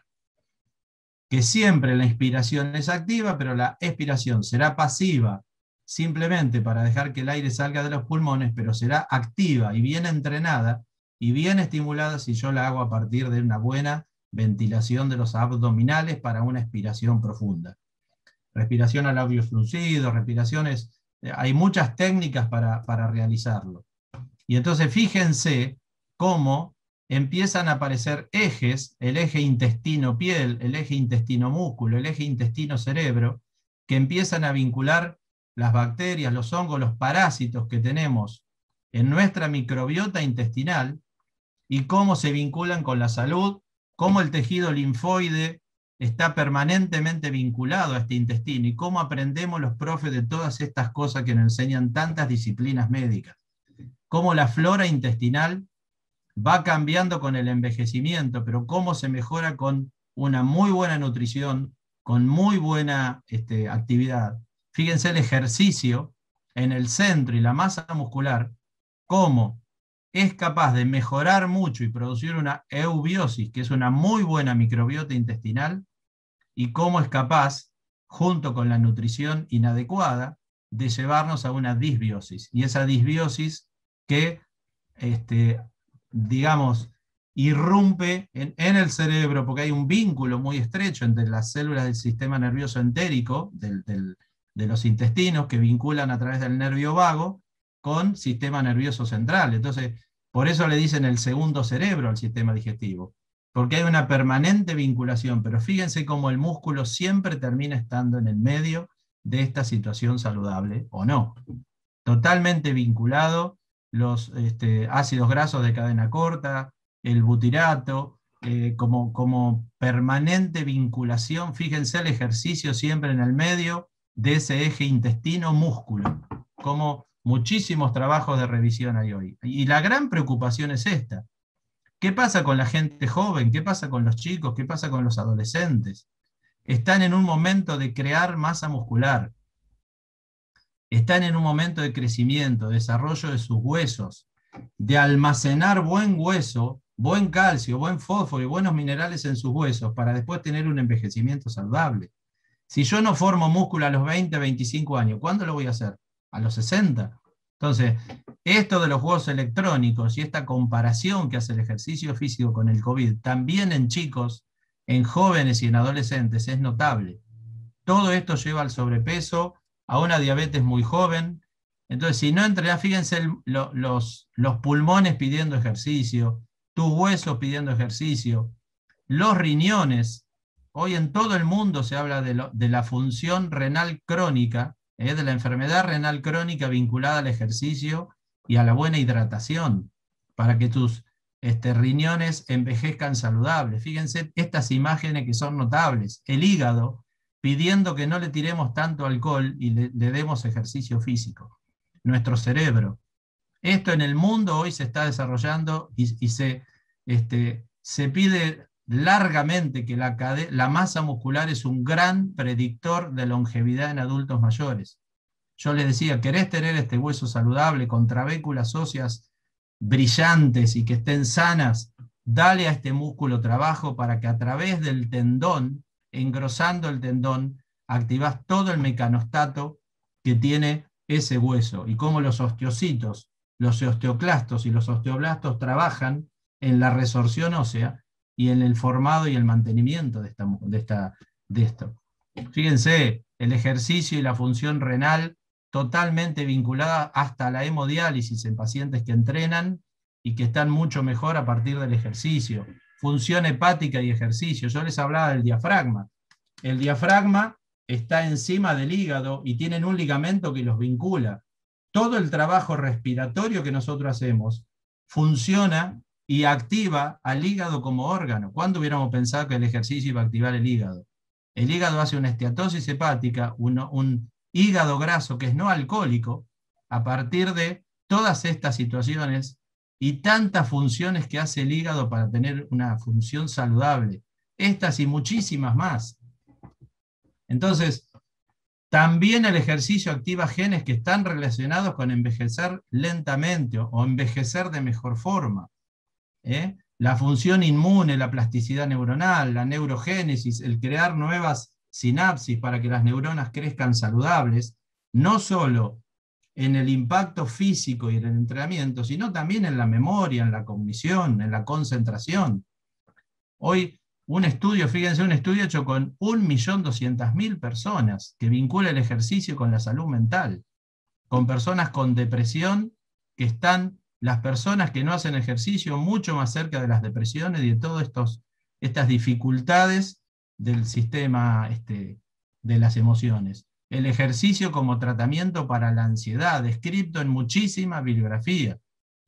Que siempre la inspiración es activa, pero la expiración será pasiva, simplemente para dejar que el aire salga de los pulmones, pero será activa y bien entrenada y bien estimulada si yo la hago a partir de una buena ventilación de los abdominales para una expiración profunda. Respiración a labios fruncidos, respiraciones, hay muchas técnicas para, para realizarlo. Y entonces fíjense cómo empiezan a aparecer ejes, el eje intestino-piel, el eje intestino-músculo, el eje intestino-cerebro, que empiezan a vincular las bacterias, los hongos, los parásitos que tenemos en nuestra microbiota intestinal y cómo se vinculan con la salud, cómo el tejido linfoide está permanentemente vinculado a este intestino y cómo aprendemos los profes de todas estas cosas que nos enseñan tantas disciplinas médicas. Cómo la flora intestinal va cambiando con el envejecimiento, pero cómo se mejora con una muy buena nutrición, con muy buena este, actividad. Fíjense el ejercicio en el centro y la masa muscular, cómo es capaz de mejorar mucho y producir una eubiosis, que es una muy buena microbiota intestinal, y cómo es capaz, junto con la nutrición inadecuada, de llevarnos a una disbiosis. Y esa disbiosis que, este, digamos, irrumpe en, en el cerebro, porque hay un vínculo muy estrecho entre las células del sistema nervioso entérico, del, del, de los intestinos, que vinculan a través del nervio vago, con sistema nervioso central. Entonces, por eso le dicen el segundo cerebro al sistema digestivo, porque hay una permanente vinculación, pero fíjense cómo el músculo siempre termina estando en el medio de esta situación saludable, o no. Totalmente vinculado. Los este, ácidos grasos de cadena corta, el butirato, eh, como, como permanente vinculación. Fíjense el ejercicio siempre en el medio de ese eje intestino-músculo, como muchísimos trabajos de revisión hay hoy. Y la gran preocupación es esta. ¿Qué pasa con la gente joven? ¿Qué pasa con los chicos? ¿Qué pasa con los adolescentes? Están en un momento de crear masa muscular. Están en un momento de crecimiento, de desarrollo de sus huesos, de almacenar buen hueso, buen calcio, buen fósforo y buenos minerales en sus huesos para después tener un envejecimiento saludable. Si yo no formo músculo a los veinte, veinticinco años, ¿cuándo lo voy a hacer? A los sesenta. Entonces, esto de los juegos electrónicos y esta comparación que hace el ejercicio físico con el COVID, también en chicos, en jóvenes y en adolescentes, es notable. Todo esto lleva al sobrepeso, a una diabetes muy joven. Entonces, si no entrenas, fíjense el, lo, los, los pulmones pidiendo ejercicio, tus huesos pidiendo ejercicio, los riñones. Hoy en todo el mundo se habla de, lo, de la función renal crónica, eh, de la enfermedad renal crónica vinculada al ejercicio y a la buena hidratación, para que tus este, riñones envejezcan saludables. Fíjense estas imágenes que son notables. El hígado pidiendo que no le tiremos tanto alcohol y le, le demos ejercicio físico. Nuestro cerebro. Esto en el mundo hoy se está desarrollando y, y se, este, se pide largamente que la, la masa muscular es un gran predictor de longevidad en adultos mayores. Yo les decía, ¿querés tener este hueso saludable con trabéculas óseas brillantes y que estén sanas? Dale a este músculo trabajo para que a través del tendón, engrosando el tendón, activás todo el mecanostato que tiene ese hueso y cómo los osteocitos, los osteoclastos y los osteoblastos trabajan en la resorción ósea y en el formado y el mantenimiento de, esta, de, esta, de esto. Fíjense, el ejercicio y la función renal totalmente vinculada hasta la hemodiálisis en pacientes que entrenan y que están mucho mejor a partir del ejercicio. Función hepática y ejercicio. Yo les hablaba del diafragma. El diafragma está encima del hígado y tienen un ligamento que los vincula. Todo el trabajo respiratorio que nosotros hacemos funciona y activa al hígado como órgano. ¿Cuándo hubiéramos pensado que el ejercicio iba a activar el hígado? El hígado hace una esteatosis hepática, un, un hígado graso que es no alcohólico, a partir de todas estas situaciones y tantas funciones que hace el hígado para tener una función saludable. Estas y muchísimas más. Entonces, también el ejercicio activa genes que están relacionados con envejecer lentamente o envejecer de mejor forma. ¿Eh? La función inmune, la plasticidad neuronal, la neurogénesis, el crear nuevas sinapsis para que las neuronas crezcan saludables, no solo en el impacto físico y en el entrenamiento, sino también en la memoria, en la cognición, en la concentración. Hoy un estudio, fíjense, un estudio hecho con un millón doscientas mil personas que vincula el ejercicio con la salud mental, con personas con depresión que están, las personas que no hacen ejercicio, mucho más cerca de las depresiones y de todas estas dificultades del sistema este, de las emociones. El ejercicio como tratamiento para la ansiedad, descrito en muchísima bibliografía.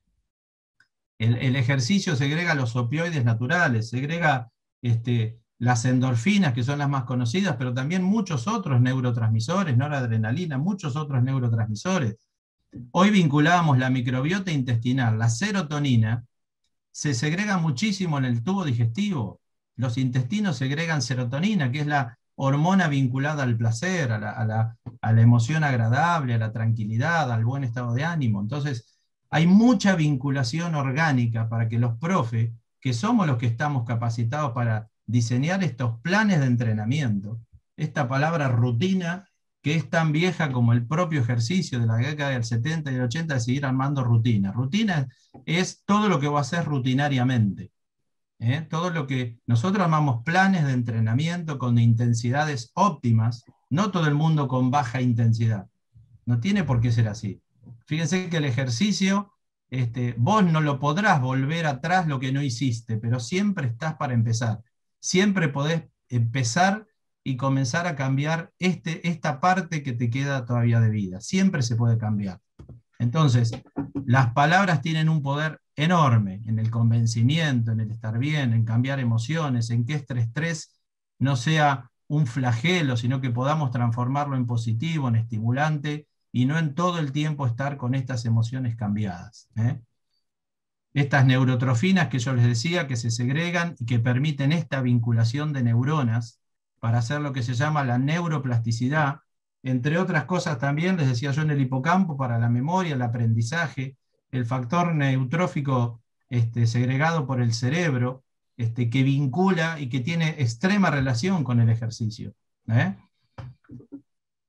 El, el ejercicio segrega los opioides naturales, segrega este, las endorfinas, que son las más conocidas, pero también muchos otros neurotransmisores, noradrenalina, muchos otros neurotransmisores. Hoy vinculábamos la microbiota intestinal, la serotonina, se segrega muchísimo en el tubo digestivo. Los intestinos segregan serotonina, que es la hormona vinculada al placer, a la, a, la, a la emoción agradable, a la tranquilidad, al buen estado de ánimo. Entonces, hay mucha vinculación orgánica para que los profes, que somos los que estamos capacitados para diseñar estos planes de entrenamiento, esta palabra rutina, que es tan vieja como el propio ejercicio de la década del setenta y del ochenta, de seguir armando rutina. Rutina es todo lo que vos haces rutinariamente. ¿Eh? Todo lo que nosotros llamamos planes de entrenamiento con intensidades óptimas, no todo el mundo con baja intensidad. No tiene por qué ser así. Fíjense que el ejercicio, este, vos no lo podrás volver atrás lo que no hiciste, pero siempre estás para empezar. Siempre podés empezar y comenzar a cambiar este, esta parte que te queda todavía de vida. Siempre se puede cambiar. Entonces, las palabras tienen un poder enorme en el convencimiento, en el estar bien, en cambiar emociones, en que este estrés no sea un flagelo, sino que podamos transformarlo en positivo, en estimulante, y no en todo el tiempo estar con estas emociones cambiadas. ¿eh? Estas neurotrofinas que yo les decía, que se segregan y que permiten esta vinculación de neuronas para hacer lo que se llama la neuroplasticidad, entre otras cosas también, les decía yo, en el hipocampo para la memoria, el aprendizaje, el factor neutrófico este, segregado por el cerebro, este, que vincula y que tiene extrema relación con el ejercicio. ¿eh?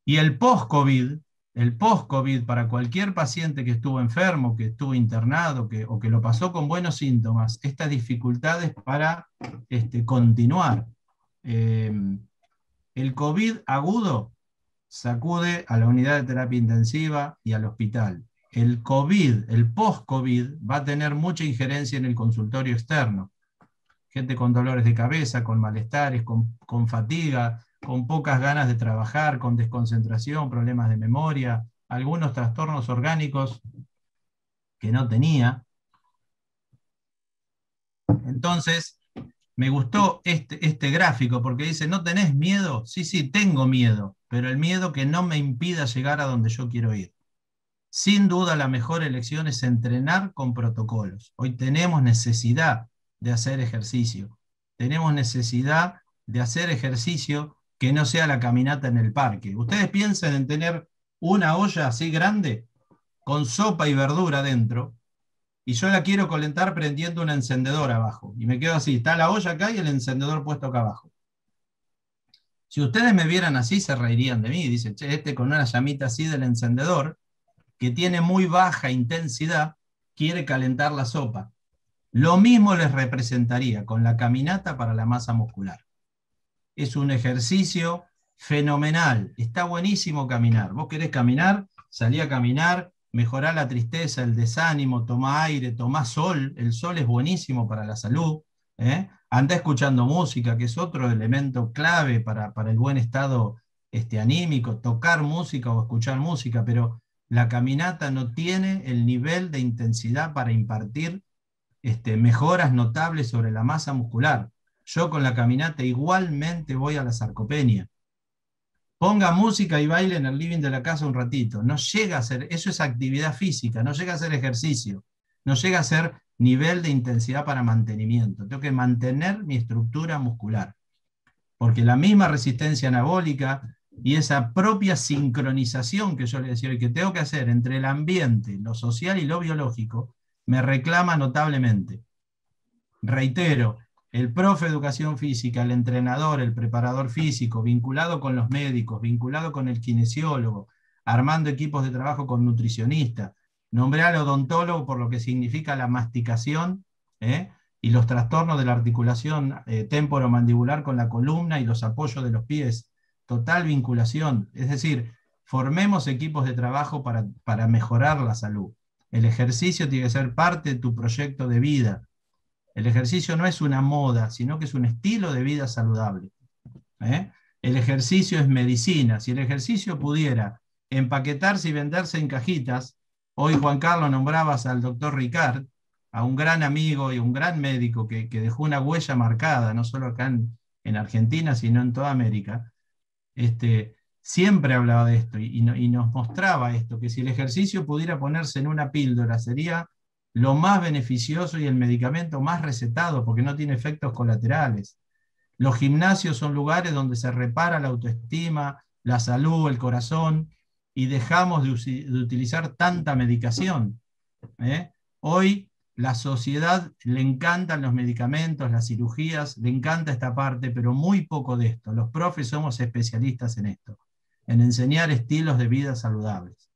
Y el post-COVID, el post-COVID para cualquier paciente que estuvo enfermo, que estuvo internado que, o que lo pasó con buenos síntomas, estas dificultades para este, continuar. Eh, el COVID agudo sacude a la unidad de terapia intensiva y al hospital. El COVID, el post-COVID, va a tener mucha injerencia en el consultorio externo. Gente con dolores de cabeza, con malestares, con, con fatiga, con pocas ganas de trabajar, con desconcentración, problemas de memoria, algunos trastornos orgánicos que no tenía. Entonces, me gustó este, este gráfico porque dice, ¿no tenés miedo? Sí, sí, tengo miedo, pero el miedo que no me impida llegar a donde yo quiero ir. Sin duda la mejor elección es entrenar con protocolos. Hoy tenemos necesidad de hacer ejercicio. Tenemos necesidad de hacer ejercicio que no sea la caminata en el parque. Ustedes piensen en tener una olla así grande con sopa y verdura dentro y yo la quiero calentar prendiendo un encendedor abajo. Y me quedo así, está la olla acá y el encendedor puesto acá abajo. Si ustedes me vieran así, se reirían de mí. Dicen, che, este con una llamita así del encendedor, que tiene muy baja intensidad, quiere calentar la sopa. Lo mismo les representaría con la caminata para la masa muscular. Es un ejercicio fenomenal. Está buenísimo caminar. Vos querés caminar, salí a caminar, mejorar la tristeza, el desánimo, tomá aire, tomá sol. El sol es buenísimo para la salud. ¿eh? Andá escuchando música, que es otro elemento clave para, para el buen estado este, anímico. Tocar música o escuchar música, pero la caminata no tiene el nivel de intensidad para impartir este, mejoras notables sobre la masa muscular. Yo con la caminata igualmente voy a la sarcopenia. Ponga música y baile en el living de la casa un ratito. No llega a ser, eso es actividad física, no llega a ser ejercicio, no llega a ser nivel de intensidad para mantenimiento. Tengo que mantener mi estructura muscular. Porque la misma resistencia anabólica y esa propia sincronización que yo le decía hoy que tengo que hacer entre el ambiente, lo social y lo biológico, me reclama notablemente. Reitero, el profe de educación física, el entrenador, el preparador físico, vinculado con los médicos, vinculado con el kinesiólogo, armando equipos de trabajo con nutricionistas, nombré al odontólogo por lo que significa la masticación ¿eh? y los trastornos de la articulación eh, temporomandibular con la columna y los apoyos de los pies. Total vinculación, es decir, formemos equipos de trabajo para, para mejorar la salud. El ejercicio tiene que ser parte de tu proyecto de vida. El ejercicio no es una moda, sino que es un estilo de vida saludable. ¿eh? El ejercicio es medicina. Si el ejercicio pudiera empaquetarse y venderse en cajitas, hoy Juan Carlos nombrabas al doctor Ricard, a un gran amigo y un gran médico que, que dejó una huella marcada, no solo acá en, en Argentina, sino en toda América. Este, siempre hablaba de esto y, y, no, y nos mostraba esto, que si el ejercicio pudiera ponerse en una píldora sería lo más beneficioso y el medicamento más recetado porque no tiene efectos colaterales. Los gimnasios son lugares donde se repara la autoestima, la salud, el corazón y dejamos de, de utilizar tanta medicación. ¿eh? Hoy la sociedad le encantan los medicamentos, las cirugías, le encanta esta parte, pero muy poco de esto. Los profes somos especialistas en esto, en enseñar estilos de vida saludables,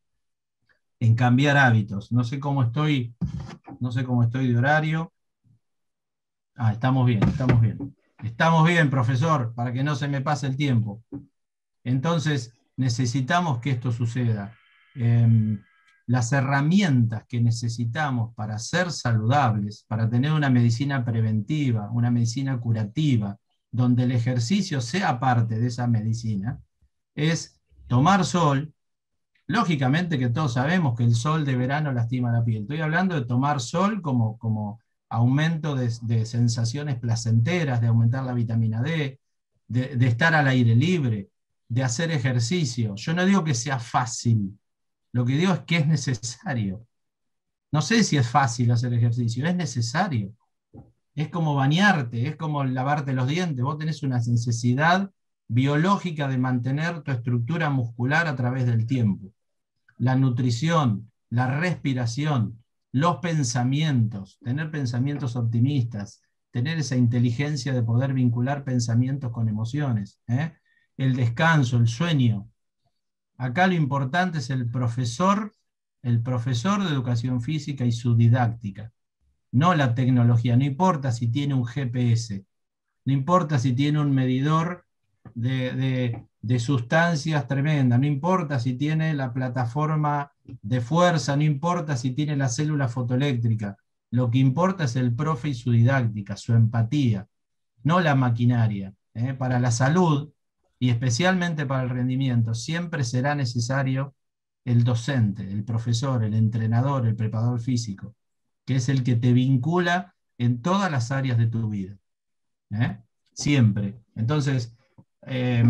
en cambiar hábitos. No sé cómo estoy, no sé cómo estoy de horario. Ah, estamos bien, estamos bien. Estamos bien, profesor, para que no se me pase el tiempo. Entonces, necesitamos que esto suceda. Eh, las herramientas que necesitamos para ser saludables, para tener una medicina preventiva, una medicina curativa, donde el ejercicio sea parte de esa medicina, es tomar sol. Lógicamente que todos sabemos que el sol de verano lastima la piel. Estoy hablando de tomar sol como, como aumento de, de sensaciones placenteras, de aumentar la vitamina D, de, de estar al aire libre, de hacer ejercicio. Yo no digo que sea fácil, lo que digo es que es necesario. No sé si es fácil hacer ejercicio, es necesario. Es como bañarte, es como lavarte los dientes. Vos tenés una necesidad biológica de mantener tu estructura muscular a través del tiempo. La nutrición, la respiración, los pensamientos, tener pensamientos optimistas, tener esa inteligencia de poder vincular pensamientos con emociones, ¿eh? el descanso, el sueño. Acá lo importante es el profesor, el profesor de educación física y su didáctica, no la tecnología. No importa si tiene un G P S, no importa si tiene un medidor de, de, de sustancias tremendas, no importa si tiene la plataforma de fuerza, no importa si tiene la célula fotoeléctrica. Lo que importa es el profe y su didáctica, su empatía, no la maquinaria. ¿eh? Para la salud, y especialmente para el rendimiento, siempre será necesario el docente, el profesor, el entrenador, el preparador físico, que es el que te vincula en todas las áreas de tu vida. ¿eh? Siempre. Entonces, eh,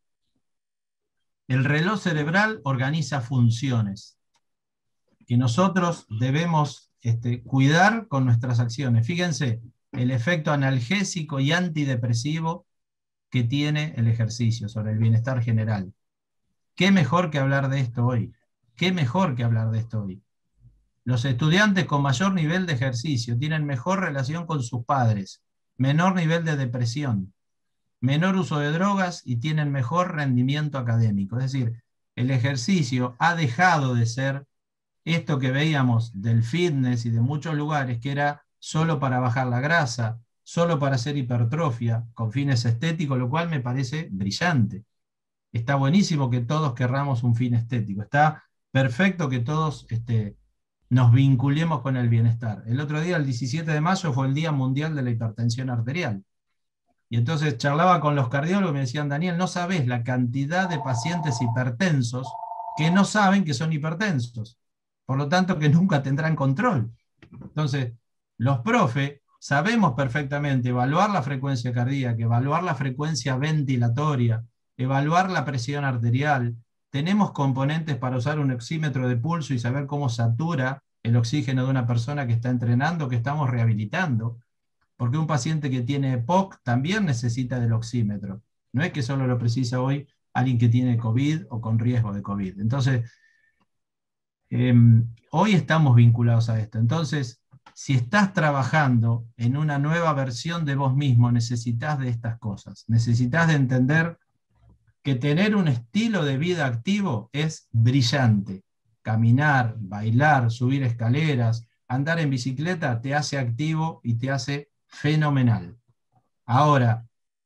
el reloj cerebral organiza funciones que nosotros debemos este, cuidar con nuestras acciones. Fíjense, el efecto analgésico y antidepresivo que tiene el ejercicio sobre el bienestar general. ¿Qué mejor que hablar de esto hoy? ¿Qué mejor que hablar de esto hoy? Los estudiantes con mayor nivel de ejercicio tienen mejor relación con sus padres, menor nivel de depresión, menor uso de drogas y tienen mejor rendimiento académico. Es decir, el ejercicio ha dejado de ser esto que veíamos del fitness y de muchos lugares, que era solo para bajar la grasa, solo para hacer hipertrofia, con fines estéticos, lo cual me parece brillante. Está buenísimo que todos querramos un fin estético, está perfecto que todos este, nos vinculemos con el bienestar. El otro día, el diecisiete de mayo, fue el Día Mundial de la Hipertensión Arterial. Y entonces charlaba con los cardiólogos y me decían, Daniel, no sabés la cantidad de pacientes hipertensos que no saben que son hipertensos. Por lo tanto, que nunca tendrán control. Entonces, los profes sabemos perfectamente evaluar la frecuencia cardíaca, evaluar la frecuencia ventilatoria, evaluar la presión arterial. Tenemos componentes para usar un oxímetro de pulso y saber cómo satura el oxígeno de una persona que está entrenando, que estamos rehabilitando. Porque un paciente que tiene E P O C también necesita del oxímetro. No es que solo lo precisa hoy alguien que tiene COVID o con riesgo de COVID. Entonces, eh, hoy estamos vinculados a esto. Entonces, si estás trabajando en una nueva versión de vos mismo, necesitas de estas cosas. Necesitas de entender que tener un estilo de vida activo es brillante. Caminar, bailar, subir escaleras, andar en bicicleta te hace activo y te hace fenomenal. Ahora,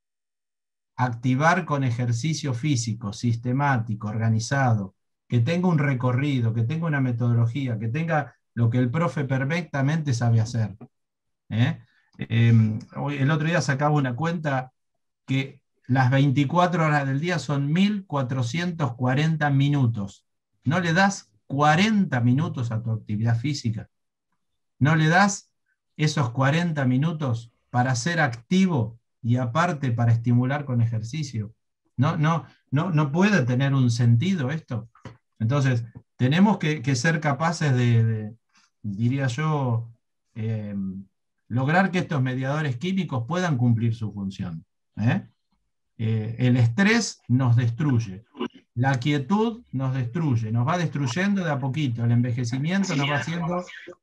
activar con ejercicio físico, sistemático, organizado, que tenga un recorrido, que tenga una metodología, que tenga lo que el profe perfectamente sabe hacer. ¿eh? Eh, el otro día sacaba una cuenta que las veinticuatro horas del día son mil cuatrocientos cuarenta minutos. ¿No le das cuarenta minutos a tu actividad física? ¿No le das esos cuarenta minutos para ser activo y aparte para estimular con ejercicio? No, no, no, no puede tener un sentido esto. Entonces, tenemos que, que ser capaces de, de diría yo, eh, lograr que estos mediadores químicos puedan cumplir su función. ¿eh? Eh, el estrés nos destruye. La quietud nos destruye, nos va destruyendo de a poquito. El envejecimiento nos va haciendo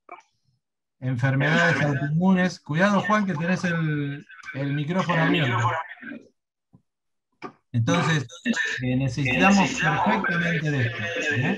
enfermedades autoinmunes. Cuidado, Juan, que tenés el, el micrófono abierto. Entonces, eh, necesitamos perfectamente de esto. ¿eh?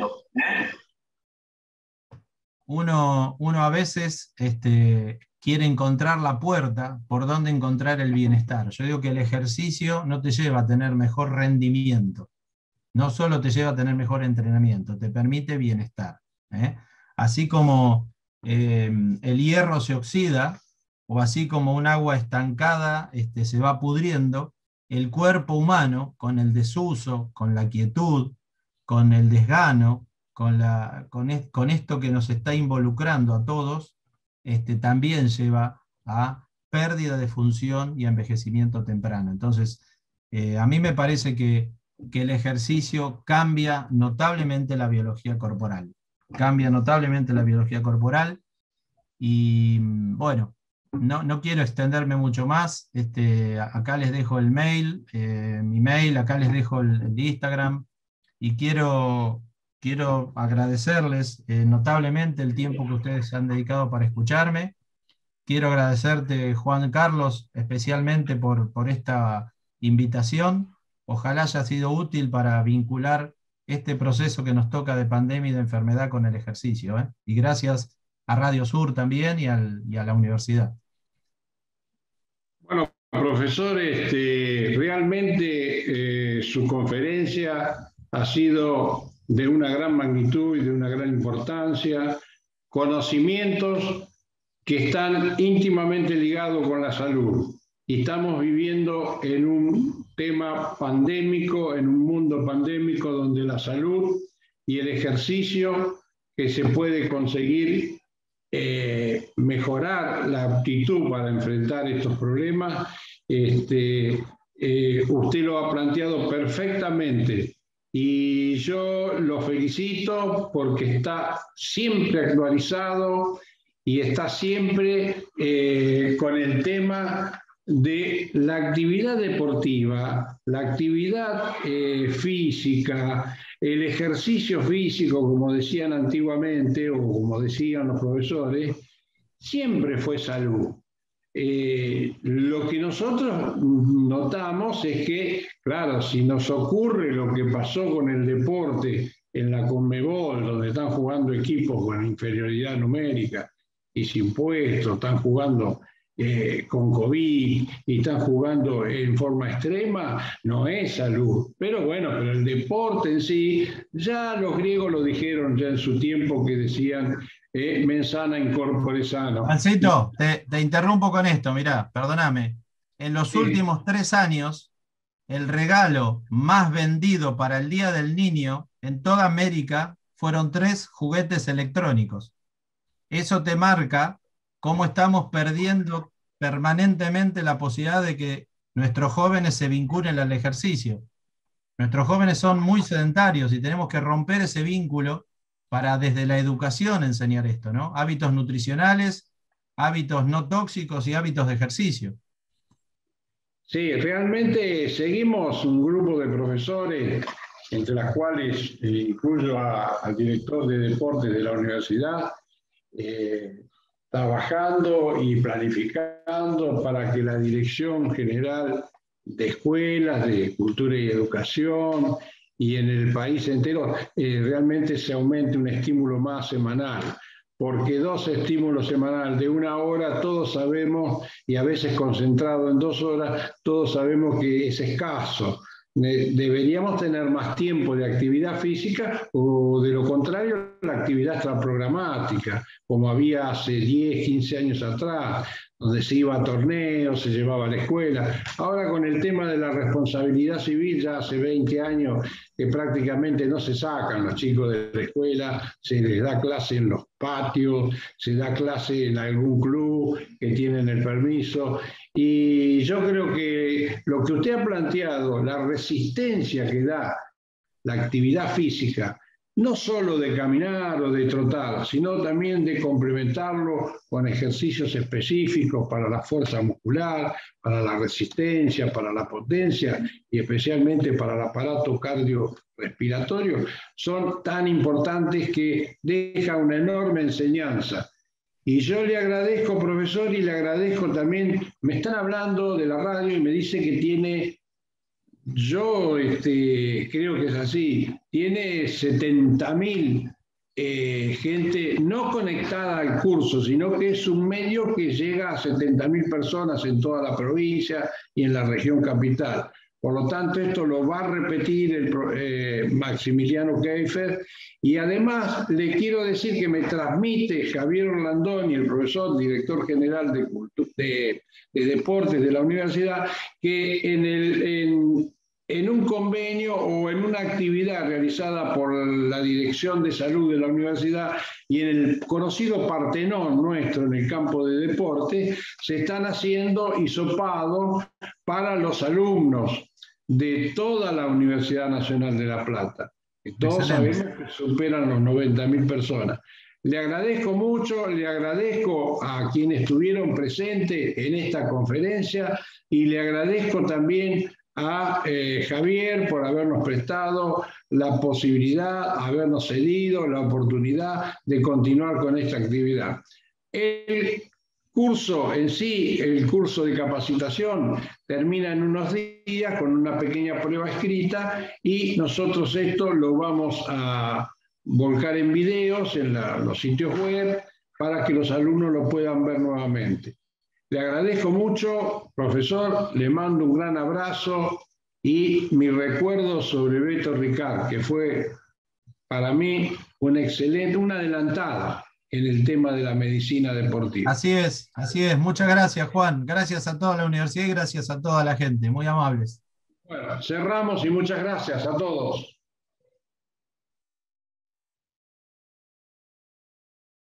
Uno, uno a veces este, quiere encontrar la puerta por donde encontrar el bienestar. Yo digo que el ejercicio no te lleva a tener mejor rendimiento, no solo te lleva a tener mejor entrenamiento, te permite bienestar. ¿eh? Así como eh, el hierro se oxida, o así como un agua estancada este, se va pudriendo, el cuerpo humano, con el desuso, con la quietud, con el desgano, con, la, con, es, con esto que nos está involucrando a todos, este, también lleva a pérdida de función y a envejecimiento temprano. Entonces, eh, a mí me parece que, que el ejercicio cambia notablemente la biología corporal. Cambia notablemente la biología corporal y, bueno, no, no quiero extenderme mucho más. Este, acá les dejo el mail, eh, mi mail, acá les dejo el, el Instagram y quiero... Quiero agradecerles eh, notablemente el tiempo que ustedes han dedicado para escucharme. Quiero agradecerte, Juan Carlos, especialmente por, por esta invitación. Ojalá haya sido útil para vincular este proceso que nos toca de pandemia y de enfermedad con el ejercicio, ¿eh? Y gracias a Radio Sur también y, al, y a la universidad.
Bueno, profesor, este, realmente eh, su conferencia ha sido de una gran magnitud y de una gran importancia, conocimientos que están íntimamente ligados con la salud. Y estamos viviendo en un tema pandémico, en un mundo pandémico donde la salud y el ejercicio que se puede conseguir eh, mejorar la aptitud para enfrentar estos problemas, este, eh, usted lo ha planteado perfectamente. Y yo lo felicito porque está siempre actualizado y está siempre eh, con el tema de la actividad deportiva, la actividad eh, física, el ejercicio físico, como decían antiguamente o como decían los profesores, siempre fue salud. Eh, lo que nosotros notamos es que, claro, si nos ocurre lo que pasó con el deporte en la Conmebol, donde están jugando equipos con inferioridad numérica y sin puestos, están jugando eh, con COVID y están jugando en forma extrema, no es salud. Pero bueno, pero el deporte en sí, ya los griegos lo dijeron ya en su tiempo, que decían eh, mens sana in corpore sano.
Juancito, te, te interrumpo con esto, mirá, perdóname. En los sí. últimos tres años, el regalo más vendido para el Día del Niño en toda América fueron tres juguetes electrónicos. Eso te marca cómo estamos perdiendo permanentemente la posibilidad de que nuestros jóvenes se vinculen al ejercicio. Nuestros jóvenes son muy sedentarios y tenemos que romper ese vínculo para desde la educación enseñar esto, ¿no? Hábitos nutricionales, hábitos no tóxicos y hábitos de ejercicio.
Sí, realmente seguimos un grupo de profesores, entre las cuales eh, incluyo a, al director de deportes de la universidad, eh, trabajando y planificando para que la Dirección General de Escuelas, de Cultura y Educación, y en el país entero, eh, realmente se aumente un estímulo más semanal. Porque dos estímulos semanales de una hora, todos sabemos, y a veces concentrado en dos horas, todos sabemos que es escaso. Deberíamos tener más tiempo de actividad física o, de lo contrario, la actividad extraprogramática, como había hace diez, quince años atrás, donde se iba a torneos, se llevaba a la escuela. Ahora con el tema de la responsabilidad civil, ya hace veinte años que prácticamente no se sacan los chicos de la escuela, se les da clase en los patios, se da clase en algún club que tienen el permiso. Y yo creo que lo que usted ha planteado, la resistencia que da la actividad física, no solo de caminar o de trotar, sino también de complementarlo con ejercicios específicos para la fuerza muscular, para la resistencia, para la potencia y especialmente para el aparato cardiorrespiratorio, son tan importantes que dejan una enorme enseñanza. Y yo le agradezco, profesor, y le agradezco también, me están hablando de la radio y me dice que tiene, yo este, creo que es así, tiene setenta mil eh, gente no conectada al curso, sino que es un medio que llega a setenta mil personas en toda la provincia y en la región capital. Por lo tanto, esto lo va a repetir el eh, Maximiliano Keifer. Y además le quiero decir que me transmite Javier Orlandoni, el profesor, director general de, de, de Deportes de la universidad, que en, el, en, en un convenio o en una actividad realizada por la Dirección de Salud de la universidad y en el conocido Partenón nuestro en el campo de deporte, se están haciendo hisopados para los alumnos de toda la Universidad Nacional de La Plata. Que todos sabemos que superan los noventa mil personas. Le agradezco mucho, le agradezco a quienes estuvieron presentes en esta conferencia y le agradezco también a eh, Javier por habernos prestado la posibilidad, habernos cedido la oportunidad de continuar con esta actividad. El curso en sí, el curso de capacitación, termina en unos días con una pequeña prueba escrita y nosotros esto lo vamos a volcar en videos en la, los sitios web para que los alumnos lo puedan ver nuevamente. Le agradezco mucho, profesor, le mando un gran abrazo y mi recuerdo sobre Beto Ricard, que fue para mí una excelente, una adelantada en el tema de la medicina deportiva.
Así es, así es. Muchas gracias, Juan. Gracias a toda la universidad y gracias a toda la gente. Muy amables.
Bueno, cerramos y muchas gracias a todos.